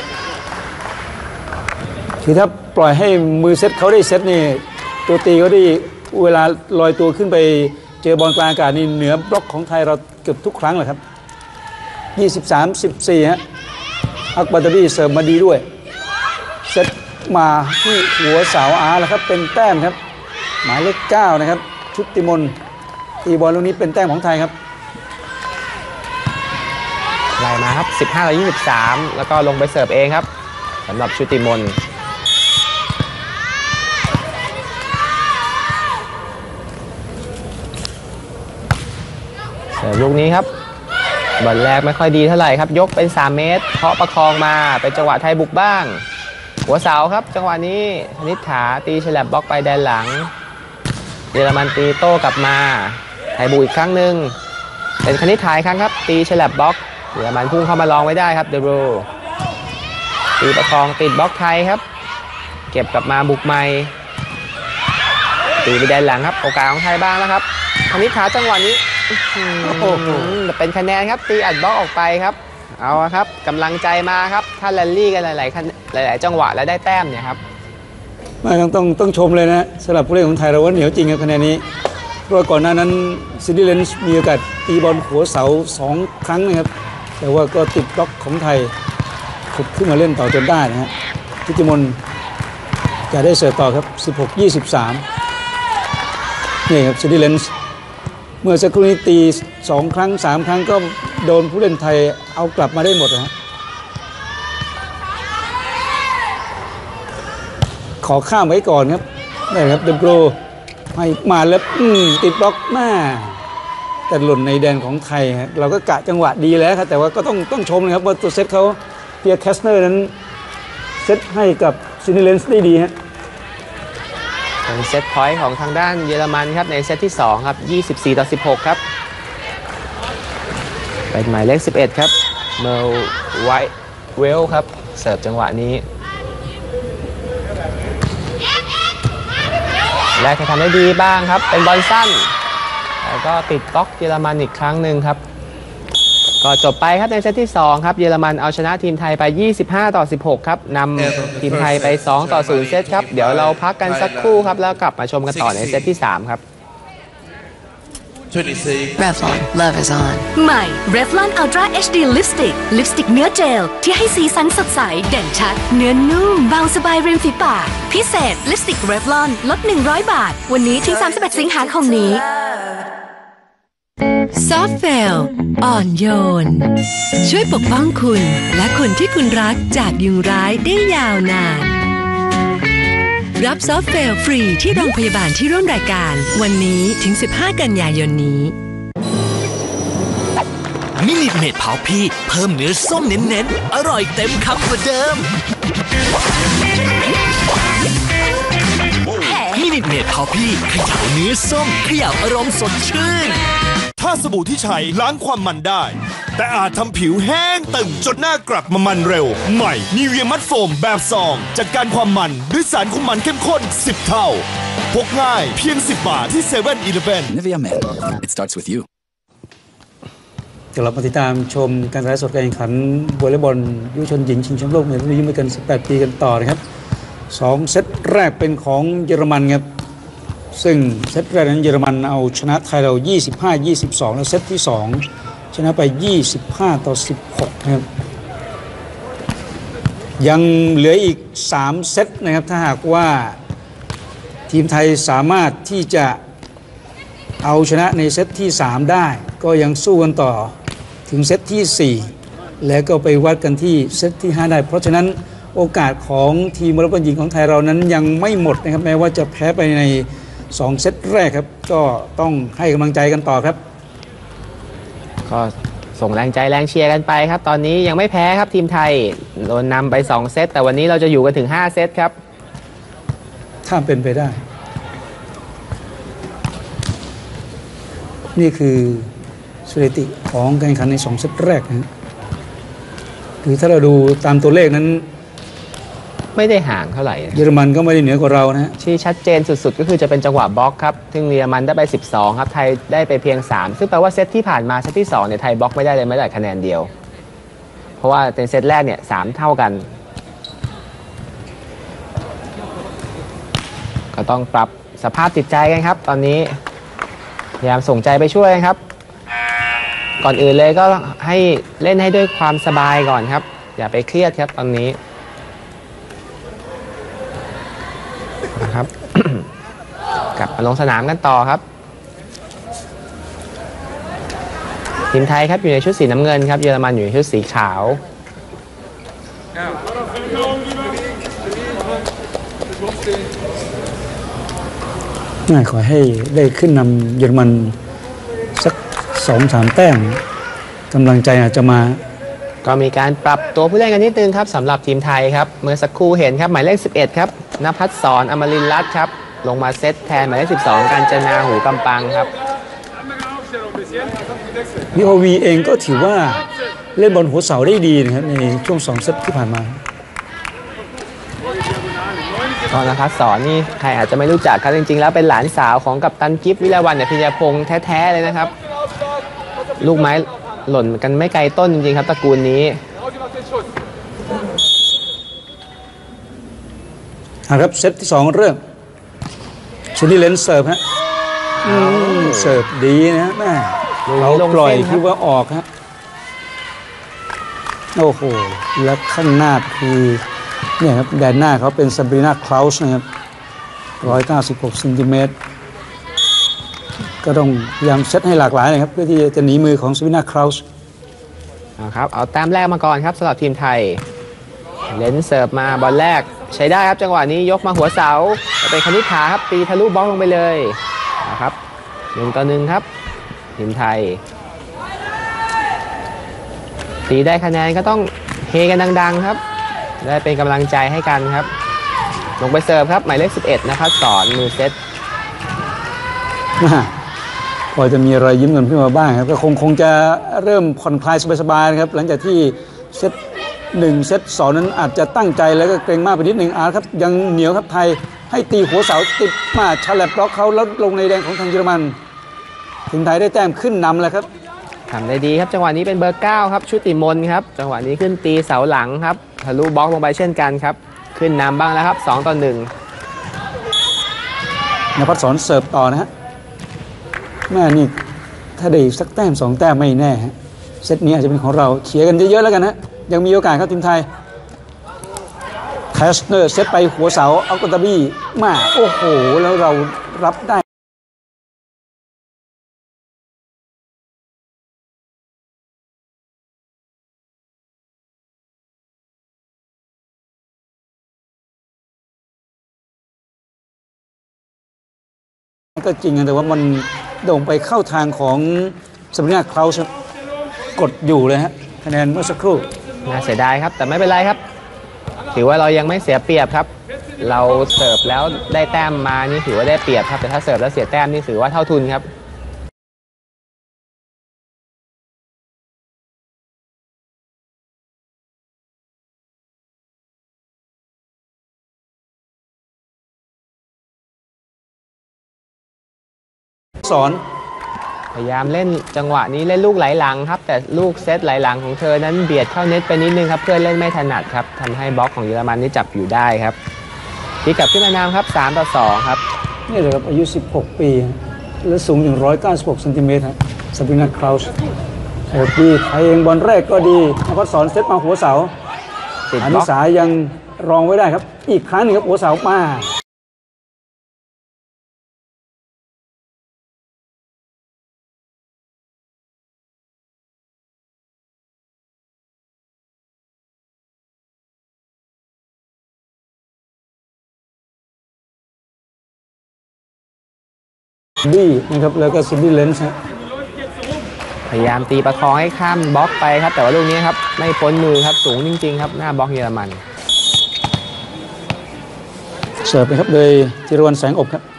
คือถ้าปล่อยให้มือเซตเขาได้เซตนี่ตัวตีเขาได้เวลาลอยตัวขึ้นไปเจอบอลกลางอากาศนี่เหนือบล็อกของไทยเราเกือบทุกครั้งเลยครับยี่สิบสาม สิบสี่ฮะอักบัตบีเสิร์ฟมาดีด้วยเซตมาที่หัวเสาอาแล้วครับเป็นแต้มครับหมายเลขเก้านะครับชุติมนตีบอลลูกนี้เป็นแต้มของไทยครับไล่มาครับสิบห้าต่อยี่สิบสามแล้วก็ลงไปเสิร์ฟเองครับสำหรับชุติมนเสิร์ฟลูกนี้ครับบอลแรกไม่ค่อยดีเท่าไหร่ครับยกเป็นสามเมตรเคาะประคองมาเป็นจังหวะไทยบุกบ้างหัวเสาครับจังหวะนี้ธนิษฐาตีฉลับบล็อกไปแดนหลังเยอรมันตีโต้กลับมาไทยบุกอีกครั้งหนึ่งเป็นคณิษฐาอีกครั้งครับตีฉลับบล็อกเยอรมันพุ่งเข้ามาลองไว้ได้ครับเดบรูตีประคองติดบล็อกไทยครับเก็บกลับมาบุกใหม่ตีไปแดนหลังครับโอกาสของไทยบ้างแล้วครับธนิษฐาจังหวะนี้โอ้โหเป็นคะแนนครับตีอัดบล็อกออกไปครับเอาครับกำลังใจมาครับถ้าแรลลี่กันหลายๆหลายๆจังหวะแล้วได้แต้มเนี่ยครับไม่ต้องต้องต้องชมเลยนะสำหรับผู้เล่นของไทยเราว่าเหนียวจริงครับคะแนนนี้เพราะก่อนหน้านั้นซินดี้เลนส์มีโอกาสตีบอลหัวเสาสองครั้งนะครับแต่ว่าก็ติดบล็อกของไทยขุดขึ้นมาเล่นต่อจนได้นะฮะทิติมนจะได้เสิร์ฟต่อครับ สิบหกยี่สิบสาม นี่ครับซินดี้เลนส์เมื่อสักครู่นี้ตีสองครั้งสามครั้งก็โดนผู้เล่นไทยเอากลับมาได้หมดนะฮะขอข้ามไว้ก่อนครับได้ครับเดมโปรให้มาแล้วติดบล็อกหน้าแต่หล่นในแดนของไทยครับเราก็กะจังหวะดีแล้วครับแต่ว่าก็ต้องต้องชมนะครับว่าตัวเซตเขาเปียร์แคสเนอร์นั้นเซตให้กับซินดี้เลนส์ได้ดีฮะเป็นเซตพอยต์ของทางด้านเยอรมันครับในเซตที่สองครับยี่สิบสี่ต่อสิบหกครับเป็นหมายเลขสิบเอ็ดครับเมลไวท์เวลครับเสิร์ฟจังหวะนี้และจะทำได้ดีบ้างครับเป็นบอลสั้นแล้วก็ติดบล็อกเยอรมันอีกครั้งหนึ่งครับก็จบไปครับในเซตที่สองครับเยอรมันเอาชนะทีมไทยไปยี่สิบห้าต่อสิบหกครับนำทีมไทยไปสองต่อศูนย์เซตครับเดี๋ยวเราพักกันสักครู่ครับแล้วกลับมาชมกันต่อในเซตที่สามครับ Revlon Love is on ใหม่ Revlon Ultra เอช ดี Lipstick ลิปสติกเนื้อเจลที่ให้สีสันสดใสเด่นชัดเนื้อนุ่มเบาสบายริมฝีปากพิเศษลิปสติก Revlon ลดหนึ่งร้อยบาทวันนี้ถึงสามสิบเอ็ดสิงหาคมนี้ซอฟเฟลอ่อนโยนช่วยปกป้องคุณและคนที่คุณรักจากยุงร้ายได้ยาวนานรับซอฟเฟลฟรีที่โรงพยาบาลที่ร่วมรายการวันนี้ถึงสิบห้ากันยายนนี้มินิเม็ดเผาพี่เพิ่มเนื้อส้มเน้นๆอร่อยเต็มคำกว่าเดิมมินิเม็ดเผาพี่เขย่าเนื้อส้มเขย่าอารมณ์สดชื่นถ้าสบู่ที่ใช้ล้างความมันได้แต่อาจทำผิวแห้งตึงจนหน้ากลับมามันเร็วใหม่นิเวียมัดโฟมแบบซองจัดการความมันด้วยสารคุมมันเข้มข้นสิบเท่าพกง่ายเพียงสิบบาทที่เซเว่นอีเลฟเว่น Nivea Men It starts with you เดี๋ยวเรามาติดตามชมการถ่ายทอดสดการแข่งขันวอลเลย์บอลยุวชนหญิงชิงแชมป์โลกในรุ่นอายุไม่เกินสิบแปดปีกันต่อนะครับสองเซตแรกเป็นของเยอรมันครับซึ่งเซตแรกนั้นเยอรมันเอาชนะไทยเรายี่สิบห้ายี่สิบสองแล้วเซตที่สองชนะไปยี่สิบห้าต่อสิบหกนะครับยังเหลืออีกสามเซตนะครับถ้าหากว่าทีมไทยสามารถที่จะเอาชนะในเซตที่สามได้ก็ยังสู้กันต่อถึงเซตที่สี่แล้วก็ไปวัดกันที่เซตที่ห้าได้เพราะฉะนั้นโอกาสของทีมวอลเลย์บอลหญิงของไทยเรานั้นยังไม่หมดนะครับแม้ว่าจะแพ้ไปในสองเซตแรกครับก็ต้องให้กำลังใจกันต่อครับก็ส่งแรงใจแรงเชียร์กันไปครับตอนนี้ยังไม่แพ้ครับทีมไทยโดนนำไปสองเซตแต่วันนี้เราจะอยู่กันถึงห้าเซตครับถ้าเป็นไปได้นี่คือสถิติของการแข่งขันในสองเซตแรกนะคือถ้าเราดูตามตัวเลขนั้นไม่ได้ห่างเท่าไหร่เยอรมันก็ไม่ได้เหนือกว่าเรานะที่ชัดเจนสุดๆก็คือจะเป็นจังหวะบล็อกครับซึ่งเยอรมันได้ไปสิบสองครับไทยได้ไปเพียงสามซึ่งแปลว่าเซตที่ผ่านมาเซตที่สองเนี่ยไทยบล็อกไม่ได้เลยไม่ได้คะแนนเดียวเพราะว่าในเซตแรกเนี่ยสามเท่ากันก็ต้องปรับสภาพจิตใจกันครับตอนนี้พยายามส่งใจไปช่วยครับก่อนอื่นเลยก็ให้เล่นให้ด้วยความสบายก่อนครับอย่าไปเครียดครับตอนนี้นะครับ กลับมาลงสนามกันต่อครับทีมไทยครับอยู่ในชุดสีน้ำเงินครับเยอรมันอยู่ในชุดสีขาวน่าขอให้ได้ขึ้นนำเยอรมันสักสองสามแต้มกำลังใจอาจจะมาก็มีการปรับตัวผู้เล่นกันนิดนึงครับสำหรับทีมไทยครับเมื่อสักครู่เห็นครับหมายเลขสิบเอ็ดครับณภัสสรอมรินทร์รัตน์ครับลงมาเซตแทนหมายเลขสิบสองกาญจนาหูกำปังครับวี โอ วี เองก็ถือว่าเล่นบอลหัวเสาได้ดีนะครับในช่วงสองเซตที่ผ่านมากรณพัฒน์สอนนี่ใครอาจจะไม่รู้จักครับจริงๆแล้วเป็นหลานสาวของกัปตันกิฟต์วิลาวันเนี่ยพิญญาพงษ์แท้ๆเลยนะครับลูกไม้หล่นกันไม่ไกลต้นจริงๆครับตระกูลนี้ครับเซตที่สองเริ่มชนิเลนเสิร์ฟฮะเสิร์ฟดีนะฮะแม่เราปล่อยที่ว่าออกฮะโอ้โหแล้วข้างหน้าคือเนี่ยครับแดนหน้าเขาเป็นซาบรีนาคลาวส์นะครับหนึ่งร้อยเก้าสิบหกเซนติเมตรก็ต้องพยายามเซตให้หลากหลายนะครับเพื่อที่จะหนีมือของซาบรีนาคลาวส์ครับเอาแต้มแรกมาก่อนครับสำหรับทีมไทยเลนเสิร์ฟมาบอลแรกใช้ได้ครับจังหวะนี้ยกมาหัวเสาเป็นคณิษฐาครับตีทะลุบล็อกลงไปเลยนะครับหนึ่งต่อหนึ่งครับทีมไทยตีได้คะแนนก็ต้องเฮกันดังๆครับได้เป็นกำลังใจให้กันครับลงไปเสิร์ฟครับหมายเลขสิบเอ็ดนะครับสอนมือเซตพอจะมีรอยยิ้มกันขึ้นมาบ้างครับก็คงคงจะเริ่มผ่อนคลายสบายๆนะครับหลังจากที่เซตหนึ่งเซตสองนั้นอาจจะตั้งใจแล้วก็เกรงมากไปนิดหนึ่งอาร์ครับยังเหนียวครับไทยให้ตีหัวเสาติดมาฉลับบล็อกเขาแล้วลงในแดงของทางเยอรมันทีมไทยได้แต้มขึ้นนำแล้วครับทำได้ดีครับจังหวะนี้เป็นเบอร์เก้าครับชุติมนครับจังหวะนี้ขึ้นตีเสาหลังครับทะลุบล็อกลงไปเช่นกันครับขึ้นนำบ้างแล้วครับสองต่อหนึ่งนภัสสรเสิร์ฟต่อนะฮะแม่นี่ถ้าได้สักแต้มสองแต้มไม่แน่ฮะเซตนี้อาจจะเป็นของเราเชียร์กันเยอะๆแล้วกันนะยังมีโอกาสครับทีมไทยแคสเนอร์เซตไปหัวเสาอัลกอตาบีมาโอ้โหแล้วเรารับได้ก็จริงแต่ว่ามันโด่งไปเข้าทางของซาบรีนาคลาวส์กดอยู่เลยฮะคะแนนเมื่อสักครู่น่าเสียดายครับแต่ไม่เป็นไรครับถือว่าเรายังไม่เสียเปรียบครับเราเสิร์ฟแล้วได้แต้มมานี่ถือว่าได้เปรียบครับแต่ถ้าเสิร์ฟแล้วเสียแต้มนี่ถือว่าเท่าทุนครับสอนพยายามเล่นจังหวะนี้เล่นลูกไหลหลังครับแต่ลูกเซตไหลหลังของเธอนั้นเบียดเข้าเน็ตไปนิดนึงครับเพื่อนเล่นไม่ถนัดครับทำให้บล็อกของเยอรมันนี่จับอยู่ได้ครับที่กลับขึ้นมานำครับสามต่อสองครับนี่เลยครับอายุสิบหกปีและสูงถึงหนึ่งร้อยเก้าสิบหกเซนติเมตรครับซาบรีนาคลาวส์เสิร์ฟดีไทยเองบอลแรกก็ดีนภัสสรเซตมาหัวเสาอนิสายังรองไว้ได้ครับอีกครั้งหนึ่งครับหัวเสามาดีนะครับแล้วก็ซินดี้เลนส์พยายามตีประคองให้ข้ามบล็อกไปครับแต่ว่าลูกนี้ครับไม่พ้นมือครับสูงจริงๆครับหน้าบล็อกเยอรมันเสิร์ฟนะครับโดยจิรวรรณแสงอบครับ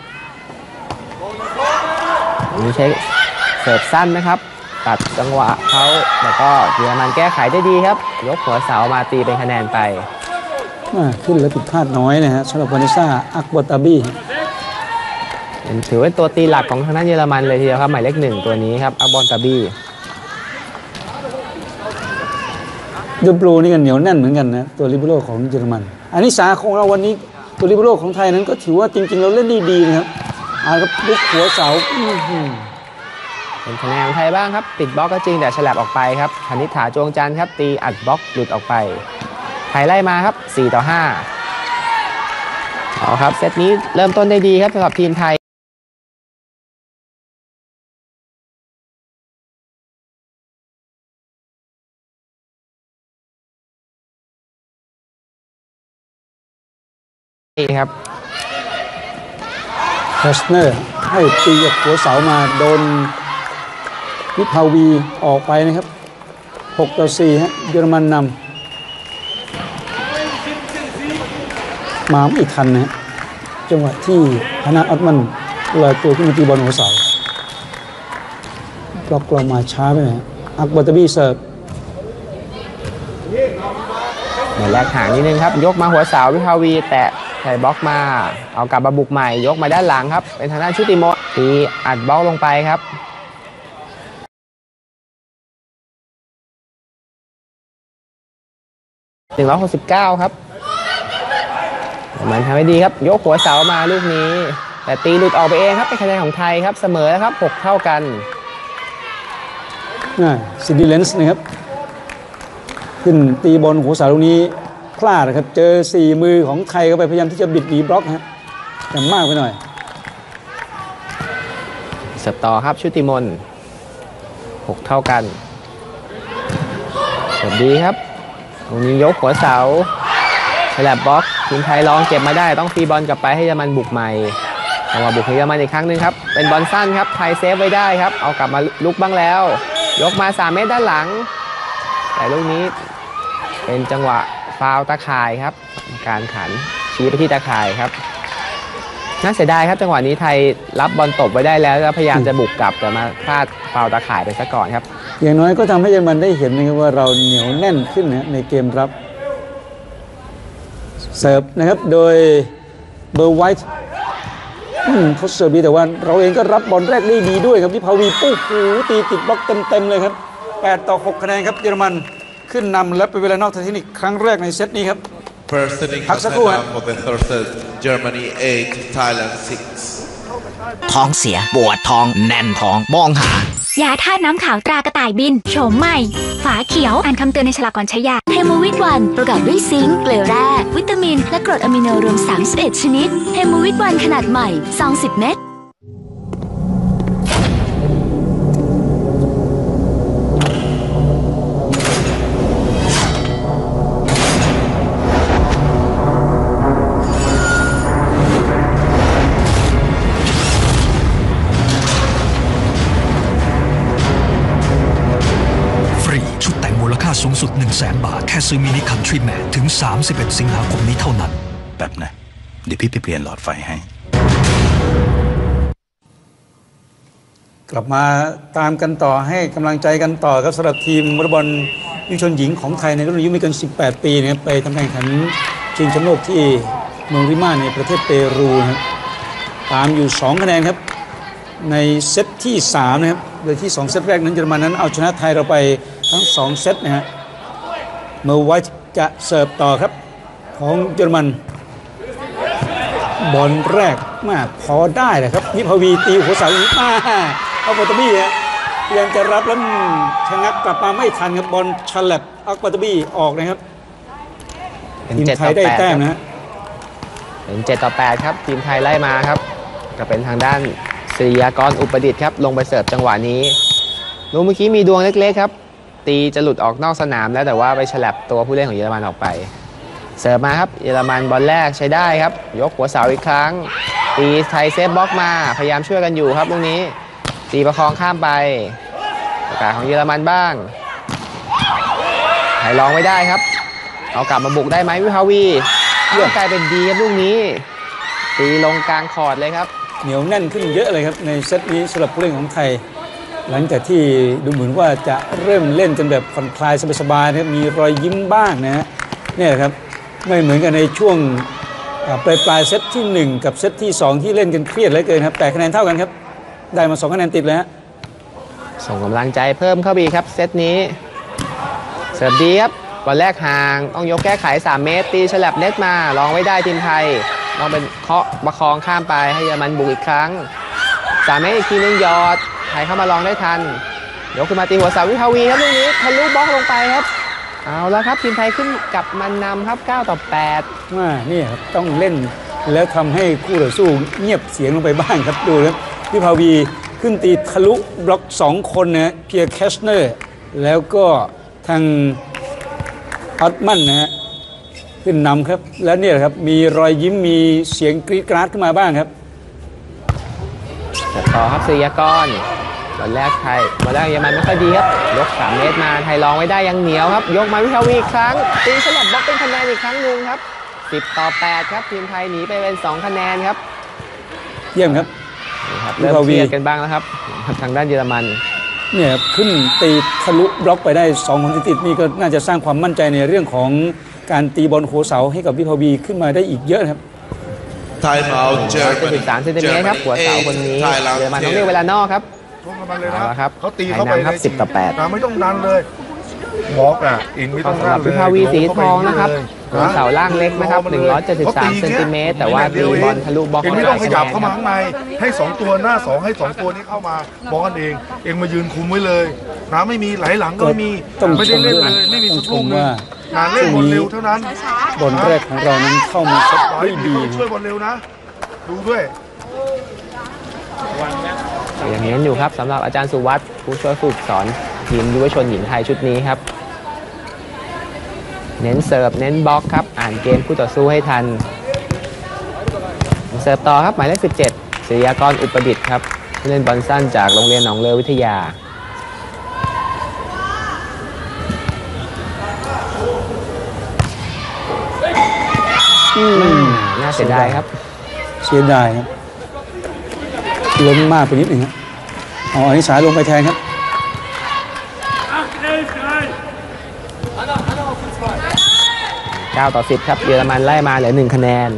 นี่ใช้เสิร์ฟสั้นนะครับตัดจังหวะเขาแล้วก็เยอรมันแก้ไขได้ดีครับยกหัวเสามาตีเป็นคะแนนไปขึ้นแล้วผิดพลาดน้อยนะฮะสำหรับวานิซ่าอักบอตาบีถือเป็นตัวตีหลักของทางด้านเยอรมันเลยทีเดียวครับหมายเลขหนึ่งตัวนี้ครับอักบอลตาบีดูบลูนี่กันเหนียวแน่นเหมือนกันนะตัวลิเบโร่ของเยอรมันอันนี้สาของเราวันนี้ตัวลิเบโร่ของไทยนั้นก็ถือว่าจริงๆเราเล่นได้ดีนะครับอาครับลุกหัวเสาเป็นคะแนนของไทยบ้างครับติดบล็อกก็จริงแต่ฉลับออกไปครับคณิษฐาจวงจันทร์ครับตีอัดบล็อกหลุดออกไปไทยไล่มาครับสี่ต่อห้าเอาครับเซตนี้เริ่มต้นได้ดีครับสำหรับทีมไทยนี่ครับแคสเนอร์ให้ตีกับหัวเสามาโดนวิภาวีออกไปนะครับหกต่อสี่ฮะเยอรมันนำมาไม่ทันนะฮะจังหวะที่พนาอัตมันลอยตัวขึ้นมาตีบอลหัวเสาบล็อกเรามาช้าไปหน่อยอักบอตาบีเสิร์ฟในแรกห่างนิดนึงครับยกมาหัวเสาวิภาวีแต่ใส่บล็อกมาเอากลับมาบุกใหม่ยกมาด้านหลังครับเป็นทางด้านชุติมนตีอัดบล็อกลงไปครับหนึ่งร้อยหกสิบเก้าครับมันทำให้ดีครับยกหัวเสามาลูกนี้แต่ตีหลุดออกไปเองครับเป็นคะแนนของไทยครับเสมอแล้วครับหกเท่ากันซินดี้เลนส์นะครับขึ้นตีบอลหัวเสาลูกนี้พลาดนะครับเจอสี่มือของไทยเข้าไปพยายามที่จะบิดหนีบล็อกฮะแต่มากไปหน่อยเสิร์ฟต่อครับชุติมนหกเท่ากันเสิร์ฟดีครับตรงนี้ยกหัวเสาฉลับบล็อกทีมไทยลองเก็บมาได้ต้องตีบอลกลับไปให้เยอรมันบุกใหม่เอามาบุกให้เยอรมันอีกครั้งหนึ่งครับเป็นบอลสั้นครับไทยเซฟไว้ได้ครับเอากลับมาลุกบ้างแล้วยกมาสามเมตรด้านหลังแต่ลูกนี้เป็นจังหวะฟาวล์ตะข่ายครับการขันชี้ไปที่ตะข่ายครับน่าเสียดายครับจังหวะนี้ไทยรับบอลตบไว้ได้แล้วแล้วพยายามจะบุกกลับแต่มาพลาดฟาวล์ตะข่ายไปซะก่อนครับอย่างน้อยก็ทำให้เยอรมันได้เห็นนะครับว่าเราเหนียวแน่นขึ้นนะในเกมรับเสิร์ฟนะครับโดยเบอร์ไวท์เขาเสิร์ฟดีแต่ว่าเราเองก็รับบอลแรกได้ดีด้วยครับวิภาวีปุ๊บโอ้โหตีติดบล็อกเต็มๆเลยครับแปดต่อหกคะแนนครับเยอรมันขึ้นนำและเป็นเวลานอกทางเทคนิคครั้งแรกในเซตนี้ครับพักสักครู่ครับ Germany eight Thailand six ท้องเสียปวดท้องแน่นท้องมองหายาธาตุน้ำขาวตรากระต่ายบินโฉมใหม่ฝาเขียวอ่านคำเตือนในฉลากก่อนใช้ยาเฮโมวิตวันประกอบด้วยซิงค์เกลือแร่วิตามินและกรดอะมิโนรวมสามสิบเอ็ดชนิดเฮโมวิตวันขนาดใหม่ซองสิบเม็ดสูงสุด หนึ่งแสน บาทแค่ซื้อมินิคันทรีแมนถึงสามสิบเอ็ดสิงหาคมนี้เท่านั้นแบบไหนเดี๋ยวพี่ไปเปลี่ยนหลอดไฟให้กลับมาตามกันต่อให้กำลังใจกันต่อครับสำหรับทีมวอลเลย์บอลเยาวชนหญิงของไทยในรุ่นอายุไม่เกินสิบแปดปีนะครับไปทำแข่งขันชิงแชมป์โลกที่เมืองริมาในประเทศเปรูนะครับตามอยู่สองคะแนนครับในเซตที่สามนะครับโดยที่สองเซตแรกนั้นเยอรมันนั้นเอาชนะไทยเราไปทั้งสองเซตนะฮะเมื่อไว้จะเสิร์ฟต่อครับของเยอรมันบอลแรกมาพอได้เลยครับนิพาวีตีหัวเสาอีกมาเอาปัตตบี้ฮะพยายามจะรับแล้วชะงักกลับมาไม่ทันครับบอลฉลับเอาปัตตบี้ออกนะครับทีมไทยได้แต้มนะเป็นเจ็ดต่อแปดครับทีมไทยไล่มาครับจะเป็นทางด้านศิริยากรอุปดิษฐ์ครับลงไปเสิร์ฟจังหวะนี้ลูกเมื่อกี้มีดวงเล็กๆครับตีจะหลุดออกนอกสนามแล้วแต่ว่าไปฉลับตัวผู้เล่นของเยอรมันออกไปเสิร์ฟมาครับเยอรมันบอลแรกใช้ได้ครับยกหัวเสาอีกครั้งตีไทยเซฟบล็อกมาพยายามช่วยกันอยู่ครับลูกนี้ตีประคองข้ามไปโอกาสของเยอรมันบ้างไทยลองไม่ได้ครับเอากลับมาบุกได้ไหมวิภาวีเลือกกลายเป็นดีครับลูกนี้ตีลงกลางคอร์ตเลยครับเหนียวแน่นขึ้นเยอะเลยครับในเซตนี้สำหรับผู้เล่นของไทยหลังจากที่ดูเหมือนว่าจะเริ่มเล่นกันแบบผ่อนคลายสบายๆนะครับมีรอยยิ้มบ้างนะฮะเนี่ยครับไม่เหมือนกันในช่วงปลายปลายเซตที่หนึ่งกับเซตที่สองที่เล่นกันเครียดเหลือเกินครับแต่คะแนนเท่ากันครับได้มาสองคะแนนติดเลยฮะส่งกำลังใจเพิ่มเข้าไปครับเซตนี้เสิร์ฟดีครับบอลแรกห่างต้องยกแก้ไขสามเมตรตีฉลับเน็ตมาลองไว้ได้ทีมไทยลองเป็นเคาะประคองข้ามไปให้เยอรมันบุกอีกครั้งสามเมตรอีกทีนึงยอดไทยเข้ามาลองได้ทันยกขึ้นมาตีหัวเสาวิภาวีครับลูกนี้ทะลุบล็อกลงไปครับเอาแล้วครับทีมไทยขึ้นกลับมานำครับเก้าต่อแปดว่านี่ครับต้องเล่นแล้วทำให้คู่ต่อสู้เงียบเสียงลงไปบ้างครับดูครับวิภาวีขึ้นตีทะลุบล็อกสองคนนะเพียร์แคชเนอร์แล้วก็ทางออตมันนะฮะขึ้นนำครับแล้วเนี่ยครับมีรอยยิ้มมีเสียงกรี๊ดกราดขึ้นมาบ้างครับต่อครับศิริยากรบอลแรกไทยบอลแรกเยอรมันไม่ค่อยดีครับยกสามเมตรมาไทยลองไว้ได้ยังเหนียวครับยกมาวิภาวีอีกครั้งตีฉลับบล็อกเป็นคะแนนอีกครั้งหนึ่งครับสิบต่อแปดครับทีมไทยหนีไปเป็นสองคะแนนครับเยี่ยมครับเริ่มเครียดกันบ้างแล้วครับทางด้านเยอรมันเนี่ยขึ้นตีทะลุบล็อกไปได้สองคนติดนี่ก็น่าจะสร้างความมั่นใจในเรื่องของการตีบอลหัวเสาให้กับวิภาวีขึ้นมาได้อีกเยอะครับ Time out สิบสาม Germany. เซนติเมตรครับหัวเสาคนนี้เยอรมันต้องเรียกเวลานอกครับชกกันมาเลยเอานะละครับเขาตีเข้าไปไทยนำครับสิบต่อแปดนะไม่ต้องดันเลยบอกอ่ะอินไม่ต้องสำหรับวิภาวีสีทองนะครับหัวเสาล่างเล็กนะครับหนึ่งร้อยเจ็ดสิบสามเซนติเมตรแต่ว่าตีบอลทะลุบล็อกเองไม่ต้องขยับเข้ามาข้างในให้สองตัวหน้าสองให้สองตัวนี้เข้ามาบอกกันเองเองมายืนคุมไว้เลยน้ำไม่มีไหลหลังก็ไม่มีต้องไม่ชได้มเล่นด้วยเลยไม่มีต้องสักชลูมกหนึงว่างานเล่นบอลเร็วเท่านั้นบอลแรกของเรานั้นเข้ามาซัดได้ดีช่วยบอลเร็วนะ ดูด้วยอย่างนี้อยู่ครับสำหรับอาจารย์สุวัสด์ผู้ช่วยฝึกสอนทีมยุวชนหญิงไทยชุดนี้ครับเน้นเสิร์ฟเน้นบล็อกครับอ่านเกมคู่ต่อสู้ให้ทันเสิร์ฟต่อครับหมายเลขสิบเจ็ดศิริยากรอุปดิษฐ์ครับเล่นบอลสั้นจากโรงเรียนหนองเลอวิทยาน่าเสียดายครับเสียดายครับล้มมากไปนิดหนึ่งครับอ๋ออันนี้สายลงไปแทนครับเก้าต่อสิบครับเยอรมันไล่มาเหลือหนึ่งคะแนน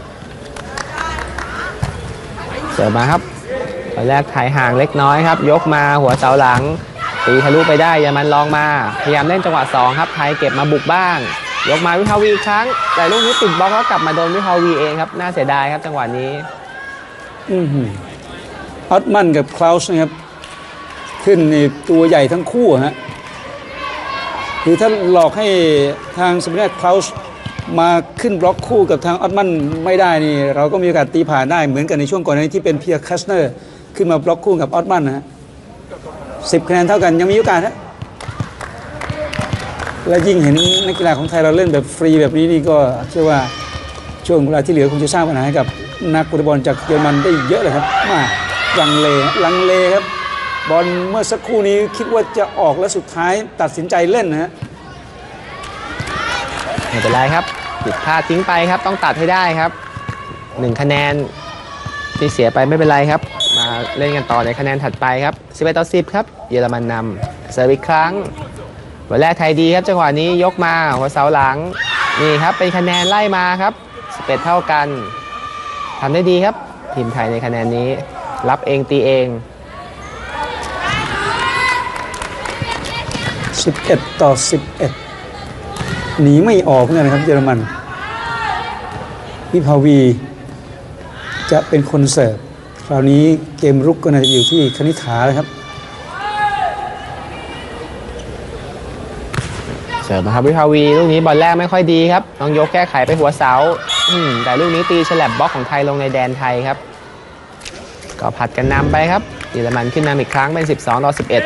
เสิร์ฟมาครับตอนแรกถ่ายห่างเล็กน้อยครับยกมาหัวเสาหลังตีทะลุไปได้เยอรมันลองมาพยายามเล่นจังหวะสองครับไทยเก็บมาบุกบ้างยกมาวิภาวีอีกครั้งแต่ลูกนี้ติดบล็อกแล้วกลับมาโดนวิภาวีเองครับน่าเสียดายครับจังหวะนี้อือหือออตมันกับคลาวส์นะครับขึ้นในตัวใหญ่ทั้งคู่ฮะคือถ้าหลอกให้ทางสมิธคลาวส์มาขึ้นบล็อกคู่กับทางออตมันไม่ได้นี่เราก็มีโอกาสตีผ่านได้เหมือนกันในช่วงก่อนหน้านี้ที่เป็นเพียร์คัสเนอร์ขึ้นมาบล็อกคู่กับออตมันนะฮะสิบคะแนนเท่ากันยังมีโอกาสฮะและยิ่งเห็นนักกีฬาของไทยเราเล่นแบบฟรีแบบนี้นี่ก็เชื่อว่าช่วงเวลาที่เหลือคงจะสร้างปัญหาให้กับนักวอลเลย์บอลจากเยอรมันได้เยอะเลยครับมาลังเลลังเลครับบอลเมื่อสักครู่นี้คิดว่าจะออกและสุดท้ายตัดสินใจเล่นนะฮะไม่เป็นไรครับผิดพลาดทิ้งไปครับต้องตัดให้ได้ครับหนึ่งคะแนนที่เสียไปไม่เป็นไรครับมาเล่นกันต่อในคะแนนถัดไปครับสิบเอ็ดต่อสิบครับเยอรมันนำเสิร์ฟอีกครั้งวันแรกไทยดีครับจังหวะนี้ยกมาหัวเสาหลังนี่ครับเป็นคะแนนไล่มาครับสิบเอ็ดเท่ากันทำได้ดีครับทีมไทยในคะแนนนี้รับเองตีเองสิบเอ็ดต่อสิบเอ็ดหนีไม่ออกเนี่ยนะครับเยอรมันวิภาวีจะเป็นคนเสิร์ฟคราวนี้เกมรุกก็น่าจะอยู่ที่คณิษฐาเลยครับเสิร์ฟมาครับวิภาวีลูกนี้บอลแรกไม่ค่อยดีครับต้องยกแก้ไขไปหัวเสาแต่ลูกนี้ตีฉลับบล็อกของไทยลงในแดนไทยครับก็ผัดกันนำไปครับเยอรมันขึ้นนำอีกครั้งเป็นสิบสองต่อสิบเอ็ด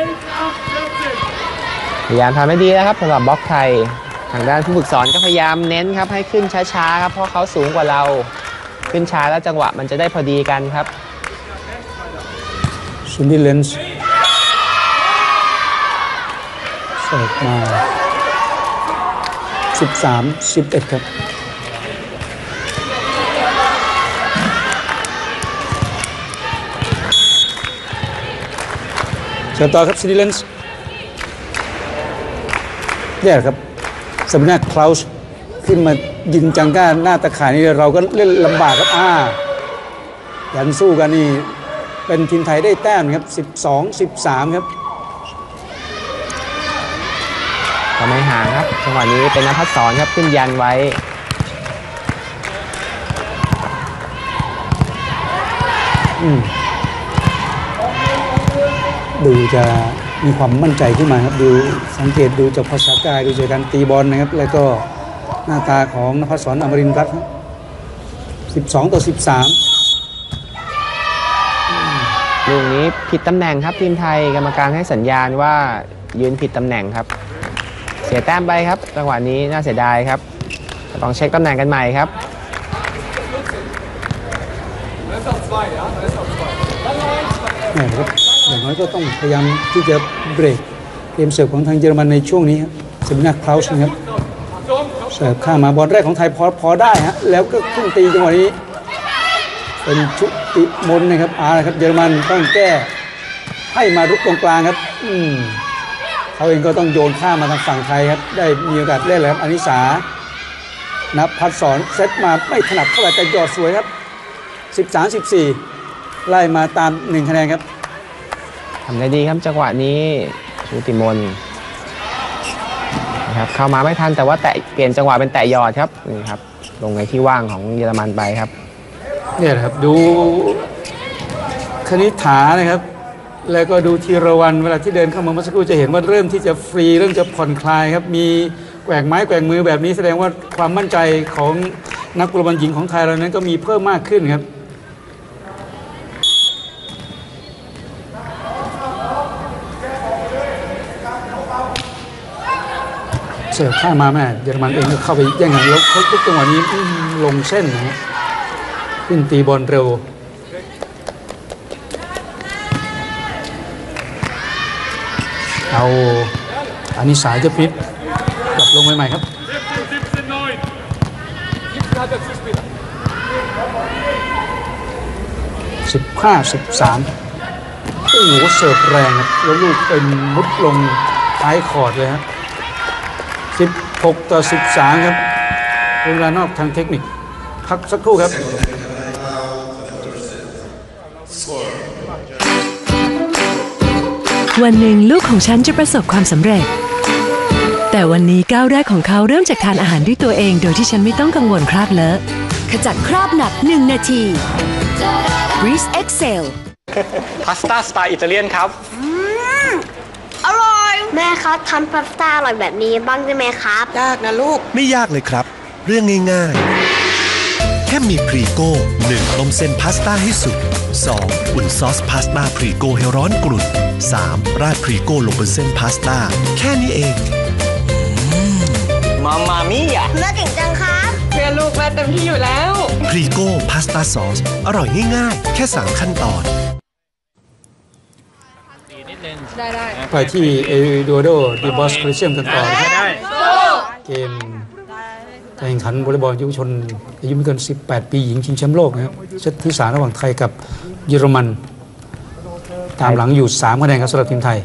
พยายามทำให้ดีแล้วครับสำหรับบล็อกไทยทางด้านผู้ฝึกสอนก็พยายามเน้นครับให้ขึ้นช้าๆครับเพราะเขาสูงกว่าเราขึ้นช้าแล้วจังหวะมันจะได้พอดีกันครับซินดี้เลนส์เสิร์ฟมาสิบสาม สิบเอ็ดครับเชิญต่อครับซินดี้เลนส์เนี่ยครับสมิธคลาวส์ขึ้นมายิงจังก้าหน้าตะข่ายนี่เราก็เล่นลำบากครับอ่ายันสู้กันนี่เป็นทีมไทยได้แต้มครับสิบสอง สิบสามครับก็ไม่ห่างครับจังหวะนี้เป็นนภัสสรครับขึ้นยันไว้ดูจะมีความมั่นใจขึ้นมาครับดูสังเกตดูจากภาษากายดูจากการตีบอลนะครับแล้วก็หน้าตาของนภัสสร อมรินทร์รัตน์ครับสิบสองต่อสิบสามลูกนี้ผิดตำแหน่งครับทีมไทยกรรมการให้สัญญาณว่ายืนผิดตำแหน่งครับเสียแต้มไปครับจังหวะนี้น่าเสียดายครับต้องเช็คตำแหน่งกันใหม่ครับแหมครับอย่างน้อยก็ต้องพยายามที่จะเบรกเกมเสิร์ฟของทางเยอรมันในช่วงนี้ครับสมิธคลาวส์นะครับเสิร์ฟข้ามมาบอลแรกของไทยพอพอได้ฮะแล้วก็ขึ้นตีจังหวะนี้เป็นชุติมนนะครับอาครับเยอรมันต้องแก้ให้มารุกตรงกลางครับอืมเขาเองก็ต้องโยนข้ามมาทางฝั่งไทยครับได้มีโอกาสเล่นแล้วครับอนิสาณภัสสรเซตมาไม่ถนัดเท่าไหร่แต่หยอดสวยครับสิบสาม สิบสี่ ไล่มาตามหนึ่งคะแนนครับทำได้ดีครับจังหวะนี้ชุติมนนะครับเข้ามาไม่ทันแต่ว่าแตะเปลี่ยนจังหวะเป็นแตะยอดครับนี่ครับลงในที่ว่างของเยอรมันไปครับเนี่ยนะครับดูคณิษฐานะครับแล้วก็ดูธีรวรรณเวลาที่เดินเข้ามาเมื่อสักครู่จะเห็นว่าเริ่มที่จะฟรีเริ่มจะผ่อนคลายครับมีแกว่งไม้แกว่งมือแบบนี้แสดงว่าความมั่นใจของนักวอลเลย์บอลหญิงของไทยเรานั้นก็มีเพิ่มมากขึ้นครับเสิร์ฟข้ามาแม่เยอรมันเองก็เข้าไปแย่งกันแล้วเขาทุกจังหวะนี้ลงเส้นนะขึ้นตีบอลเร็วเอาอานิสาเจพิษกลับลงใหม่ๆครับสิบห้า สิบสามโอ้โหเสิร์ฟแรงครับแล้วลูกเป็นมุดลงท้ายคอร์ดเลยครับสิบหก ต่อ สิบสาม ครับเวลานอกทางเทคนิคพักสักครู่ครับวันหนึ่งลูกของฉันจะประสบความสำเร็จแต่วันนี้ก้าวแรกของเขาเริ่มจากทานอาหารด้วยตัวเองโดยที่ฉันไม่ต้องกังวลคราบเลอะขจัดคราบหนักหนึ่งนาที Breeze Excel พาสต้าสไตล์อิตาเลียนครับอร่อยแม่ครับทำพาสต้าอร่อยแบบนี้บ้างได้ไหมครับยากนะลูกไม่ยากเลยครับเรื่องง่ายๆแค่มีพรีโก้หนึ่งต้มเส้นพาสต้าให้สุกสองอุ่นซอสพาสต้าพรีโก้ให้ร้อนกรุ่นสามราดพรีโก้ลงบนเส้นพาสต้าแค่นี้เองมามามี่อ่ะแม่เก่งจังครับเพื่อลูกแม่เต็มที่อยู่แล้วพรีโก้พาสต้าซอสอร่อยง่ายๆแค่สามขั้นตอนได้ได้ไปที่เอริโดโดดิบอสโคลิเซียมกันต่อนะครับเกมการแข่งขันวอลเลย์บอลเยาวชนอายุไม่เกินสิบแปดปีหญิงชิงแชมป์โลกนะครับเซตที่สามระหว่างไทยกับเยอรมันตามหลังอยู่สามคะแนนครับสำหรับทีมไทย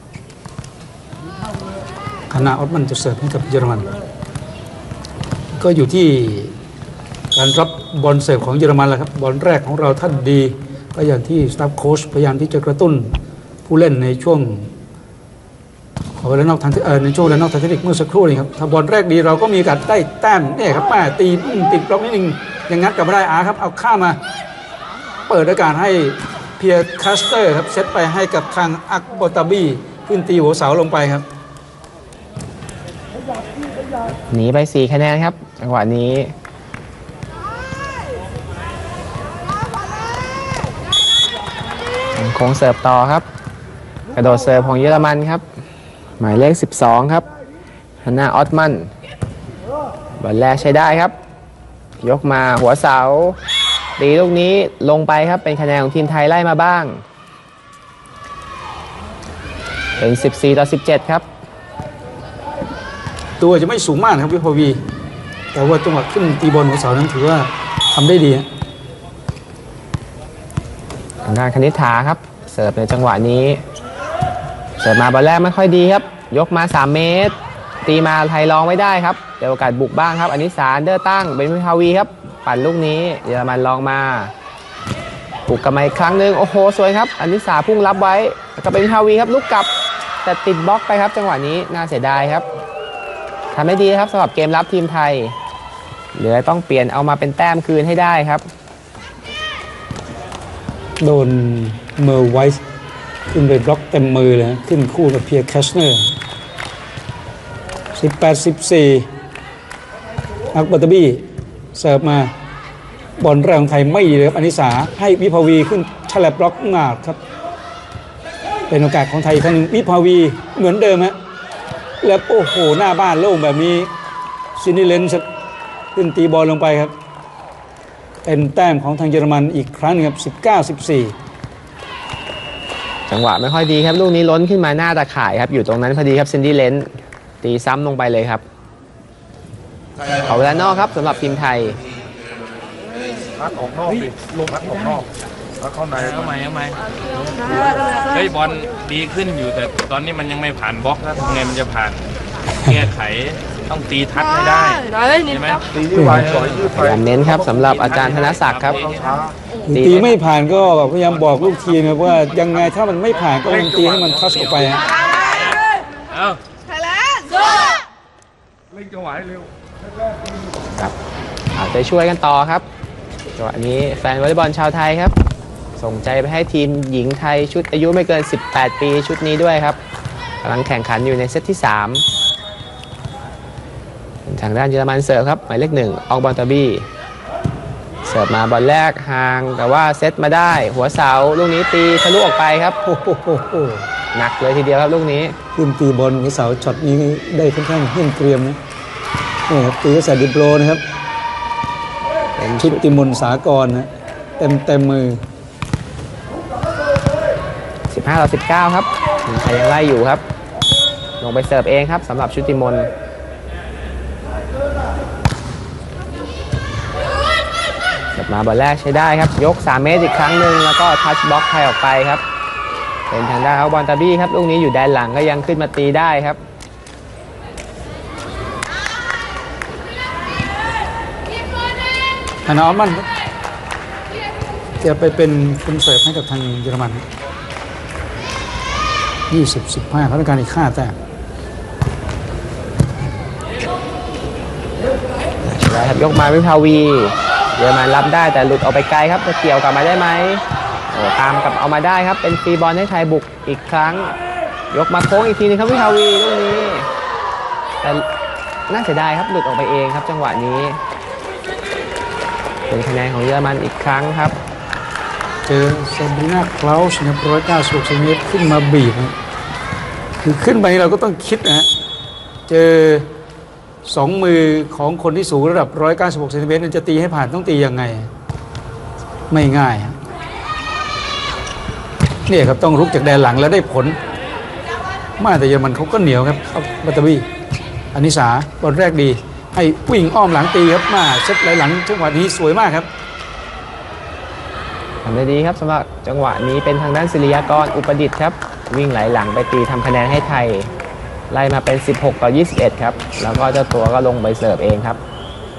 คณะออตมันจะเสิร์ฟให้กับเยอรมันก็อยู่ที่การรับบอลเสิร์ฟของเยอรมันแหละครับบอลแรกของเราท่านดีก็อย่างที่สตาฟโค้ชพยายามที่จะกระตุ้นผู้เล่นในช่วงขอเวลานอกทางเอ่อในช่วงเวลานอกทางเทคนิคเมื่อสักครู่นี้ครับถ้าบอลแรกดีเราก็มีโอกาสได้แต้มเนี่ยครับป้าตีติดบล็อกนิดนึงยังงัดกลับมาได้อาครับเอาข้ามาเปิดโอกาสให้เพียร์คัสเตอร์ครับเซตไปให้กับทางอักบอตาบีขึ้นตีหัวเสาลงไปครับหนีไปสี่คะแนนครับจังหวะนี้คงเสิร์ฟต่อครับกระโดดเสิร์ฟของเยอรมันครับหมายเลขสิบสองครับฮันนาออตมันบอลแรกใช้ได้ครับยกมาหัวเสาตีลูกนี้ลงไปครับเป็นคะแนนของทีมไทยไล่มาบ้างเป็นสิบสี่ ต่อ สิบเจ็ดครับตัวจะไม่สูงมากครับวิภวีแต่ว่าจังหวะขึ้นตีบอลหัวเสานั้นถือว่าทำได้ดีทางด้านคณิษฐาครับเสิร์ฟในจังหวะนี้เสิร์ฟมาบอลแรกไม่ค่อยดีครับยกมาสามเมตรตีมาไทยลองไม่ได้ครับเดี๋ยวโอกาสบุกบ้างครับอนิสาเดอร์ตั้งเป็นวิภาวีครับปั่นลูกนี้เยอรมันลองมาบุกกลับมาอีกครั้งหนึ่งโอ้โหสวยครับอนิสาพุ่งรับไว้ก็เป็นวิภาวีครับลุกกลับแต่ติดบล็อกไปครับจังหวะนี้น่าเสียดายครับทำได้ดีครับสำหรับเกมรับทีมไทยเหลือต้องเปลี่ยนเอามาเป็นแต้มคืนให้ได้ครับโดนเมอร์ไวส์ขึ้นไปบล็อกเต็มมือเลยขึ้นคู่กับเพียร์แคชเนอร์สิบแปด สิบสี่อักบัตบีเสิร์ฟมาบอลแรกของไทยไม่ดีเลยครับอนิสาให้วิภาวีขึ้นฉลับบล็อกงาดครับเป็นโอกาสของไทยครั้งนึงวิภาวีเหมือนเดิมฮะแล้วโอ้โหหน้าบ้านโล่งแบบนี้ซินิเลนส์ขึ้นตีบอลลงไปครับเป็นแต้มของทางเยอรมันอีกครั้งครับสิบเก้า สิบสี่จังหวะไม่ค่อยดีครับลูกนี้ล้นขึ้นมาหน้าตาข่ายครับอยู่ตรงนั้นพอดีครับซินดี้เลนส์ตีซ้ำลงไปเลยครับขอเวลานอกครับสำหรับทีมไทยพัดออกนอกดิลงพัดออกนอกแล้วเข้าในทำไมทำไมเฮ้ยบอลดีขึ้นอยู่แต่ตอนนี้มันยังไม่ผ่านบล็อกนะทำไงมันจะผ่านแก้ไขต้องตีทัดให้ได้ใช่ไหมตีที่วายก่อนยืดพยายามเน้นครับสำหรับอาจารย์ธนศักดิ์ครับตีไม่ผ่านก็พยายามบอกลูกทีมครับว่ายังไงถ้ามันไม่ผ่านก็ต้องตีให้มันทัชออกไปฮะเอาเล่นจังหวะให้เร็วครับเอาใจช่วยกันต่อครับจังหวะนี้แฟนวอลเลย์บอลชาวไทยครับส่งใจไปให้ทีมหญิงไทยชุดอายุไม่เกินสิบแปดปีชุดนี้ด้วยครับกำลังแข่งขันอยู่ในเซตที่สามทางด้านเยอรมันเสิร์ฟครับหมายเลขหนึ่งออกบอลตาบี้เสิร์ฟมาบอลแรกห่างแต่ว่าเซตมาได้หัวเสาลูกนี้ตีทะลุออกไปครับโอ้โหหนักเลยทีเดียวครับลูกนี้ขึ้นตีบอลหัวเสาช็อตนี้ได้ค่อนข้างเฮี้ยนเกรียมนะนี่ครับตีกระแสดิโปรนะครับเป็นชุดติมนสากรนะเต็มเต็มมือสิบห้าต่อสิบเก้าครับทีมไทยยังไล่อยู่ครับลงไปเสิร์ฟเองครับสำหรับชุติมนเสิร์ฟมาบอลแรกใช้ได้ครับยกสามเมตรอีกครั้งหนึ่งแล้วก็ทัชบล็อกไทยออกไปครับเป็นทางด้านเอาบอลตาบี้ครับลูกนี้อยู่แดนหลังก็ยังขึ้นมาตีได้ครับฮานาออมมันจะไปเป็นคนเสิร์ฟให้กับทางเยอรมันยี่สิบ สิบห้าเขาต้องการอีกห้าแต้มได้ครับยกมาวิภาวีเยอรมันรับได้แต่หลุดออกไปไกลครับจะเกี่ยวกลับมาได้ไหมโอ้ตามกลับเอามาได้ครับเป็นฟรีบอลให้ไทยบุกอีกครั้งยกมาโค้งอีกทีนึงครับวิภาวีลูกนี้แต่น่าเสียดายครับหลุดออกไปเองครับจังหวะนี้เป็นคะแนนของเยอรมันอีกครั้งครับเจอซาบรีนาคลาวส์นะครับร้อยเก้าสิบหกเซนติเมตรขึ้นมาบีบนะคือขึ้นไปเราก็ต้องคิดนะฮะเจอสองมือของคนที่สูงระดับร้อยเก้าสิบหกเซนติเมตรจะตีให้ผ่านต้องตียังไงไม่ง่ายนี่ครับต้องรุกจากแดนหลังแล้วได้ผลมาแต่เยอรมันเขาก็เหนียวครับบัตตาบี้อนิสาบอลแรกดีให้วิ่งอ้อมหลังตีครับมาเซตไหลหลังจังหวะนี้สวยมากครับทำได้ดีครับสำหรับจังหวะนี้เป็นทางด้านศิริยากรอุปดิษฐ์ครับวิ่งไหลหลังไปตีทำคะแนนให้ไทยไล่มาเป็นสิบหกต่อยี่สิบเอ็ดครับแล้วก็เจ้าตัวก็ลงไปเสิร์ฟเองครับ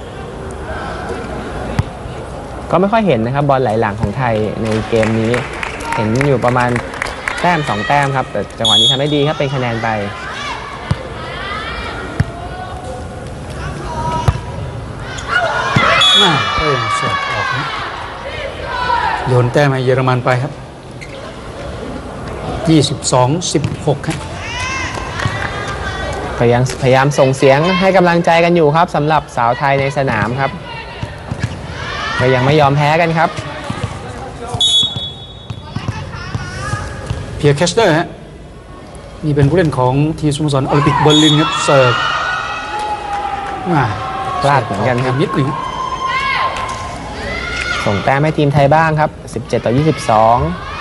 ก็ไม่ค่อยเห็นนะครับบอลไหลหลังของไทยในเกมนี้เห็นอยู่ประมาณแต้มสองแต้มครับแต่จังหวะนี้ทำได้ดีครับเป็นคะแนนไปน่าเอ้ยเสิร์ฟออกนะโยนแต้มให้เยอรมันไปครับยี่สิบสอง สิบหกครับพยายามพยายามส่งเสียงให้กำลังใจกันอยู่ครับสำหรับสาวไทยในสนามครับก็ยังไม่ยอมแพ้กันครับเพียร์แคสเตอร์ฮะนี่เป็นผู้เล่นของทีมสโมสรโอลิมปิกเบอร์ลินครับเสิร์ฟมาพลาดเหมือนกันครับนิดหนึ่งส่งแต้มให้ทีมไทยบ้างครับสิบเจ็ดต่อยี่สิบสอง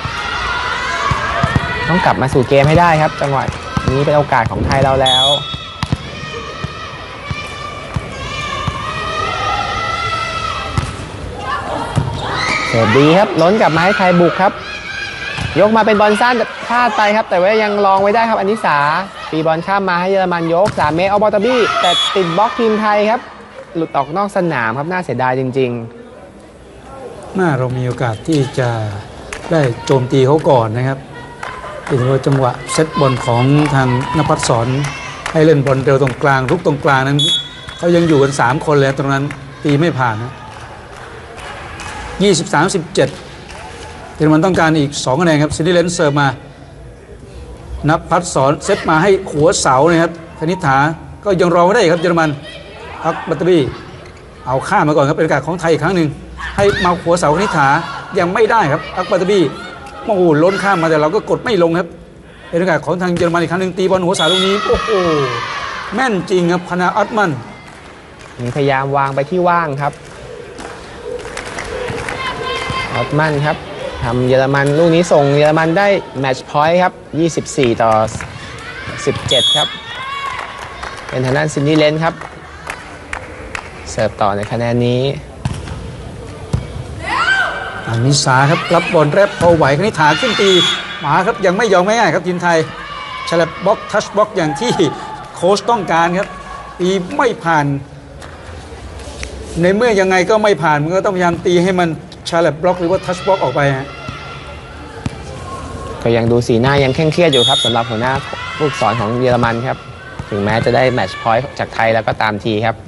ต้องกลับมาสู่เกมให้ได้ครับจังหวะนี้เป็นโอกาสของไทยเราแล้วเสิร์ฟดีครับล้นกลับมาให้ไทยบุกครับยกมาเป็นบอลสั้นพลาดไปครับแต่ว่ายังลองไว้ได้ครับอนิสาตีบอลข้ามมาให้เยอรมันยกสามเมตรเอาบอลตาบี้แต่ติดบล็อกทีมไทยครับหลุดออกนอกสนามครับน่าเสียดายจริงๆน่าเรามีโอกาสที่จะได้โจมตีเขาก่อนนะครับเป็นว่าจังหวะเซตบอลของทางนภัสสรให้เล่นบอลเร็วตรงกลางรุกตรงกลางนั้นเขายังอยู่กันสามคนเลยตรงนั้นตีไม่ผ่านนะยี่สิบสาม สิบเจ็ดเยอรมันต้องการอีกสองคะแนนครับซินดี้เลนเสิร์ฟมานภัสสรเซตมาให้หัวเสานะครับคณิษฐาก็ยังรอไม่ได้ครับเยอรมันพักบัตเตอรี่เอาข้ามมาก่อนครับเป็นโอกาสของไทยอีกครั้งหนึ่งให้มาหัวเสาคณิษฐายังไม่ได้ครับพักบัตเตอรี่โอ้โหล้นข้ามมาแต่เราก็กดไม่ลงครับเป็นโอกาสของทางเยอรมันอีกครั้งหนึ่งตีบอลหัวเสาลูกนี้โอ้โหแม่นจริงครับพนาอัตมันพยายามวางไปที่ว่างครับอัตมันครับทำเยอรมันลูกนี้ส่งเยอรมันได้แมตช์พอยต์ครับยี่สิบสี่ต่อสิบเจ็ดครับเป็นทางด้านซินดี้เลนครับเสิร์ฟต่อในคะแนนนี้อนิสาครับรับบอลแรปพอไหวคณิษฐาขึ้นตีมาครับยังไม่ยอมง่ายๆครับทีมไทยฉลับบล็อกทัชบล็อกอย่างที่โค้ชต้องการครับตีไม่ผ่านในเมื่อยังไงก็ไม่ผ่านมันก็ต้องพยายามตีให้มันชาร์ลบล็อกหรือว่าทัชบล็อกออกไปฮะก็ยังดูสีหน้ายังเคร่งเครียดอยู่ครับสำหรับหัวหน้าผู้ฝึกสอนของเยอรมันครับถึงแม้จะได้แมตช์พอยต์จากไทยแล้วก็ตามทีครับ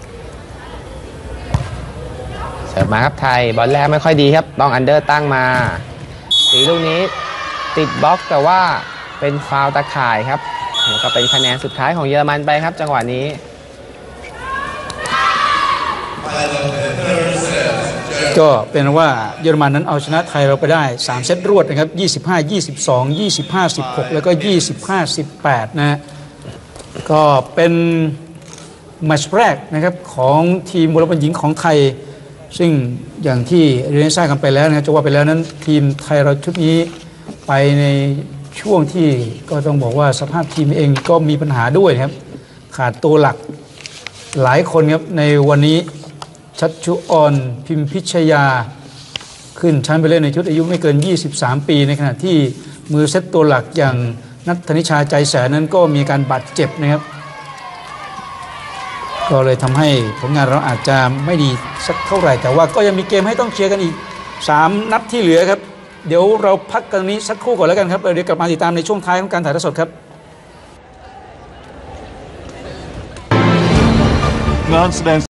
เสิร์ฟมาครับไทยบอลแรกไม่ค่อยดีครับต้องอันเดอร์ตั้งมาตีลูกนี้ติดบล็อกแต่ว่าเป็นฟาวล์ตะข่ายครับแล้วก็เป็นคะแนนสุดท้ายของเยอรมันไปครับจังหวะนี้ก็เป็นว่าเยอรมันนั้นเอาชนะไทยเราไปได้สามเซตรวดนะครับยี่สิบห้า ยี่สิบสอง ยี่สิบห้า สิบหกแล้วก็ยี่สิบห้า สิบแปดนะฮะก็เป็นแมตช์แรกนะครับของทีมวอลเลย์บอลหญิงของไทยซึ่งอย่างที่เรียนทราบกันไปแล้วนะจะว่าไปแล้วนั้นทีมไทยเราชุดนี้ไปในช่วงที่ก็ต้องบอกว่าสภาพทีมเองก็มีปัญหาด้วยครับขาดตัวหลักหลายคนครับในวันนี้ชัชชุออนพิมพิชยาขึ้นชั้นไปเล่นในชุดอายุไม่เกินยี่สิบสามปีในขณะที่มือเซตตัวหลักอย่างนัทธนิชาใจแสนนั้นก็มีการบาดเจ็บนะครับก็เลยทำให้ผลงานเราอาจจะไม่ดีสักเท่าไหร่แต่ว่าก็ยังมีเกมให้ต้องเชียร์กันอีกสามนัดที่เหลือครับเดี๋ยวเราพักกันนี้สักครู่ก่อนแล้วกันครับเดี๋ยวกลับมาติดตามในช่วงท้ายของการถ่ายทอดสดครับงานแสดง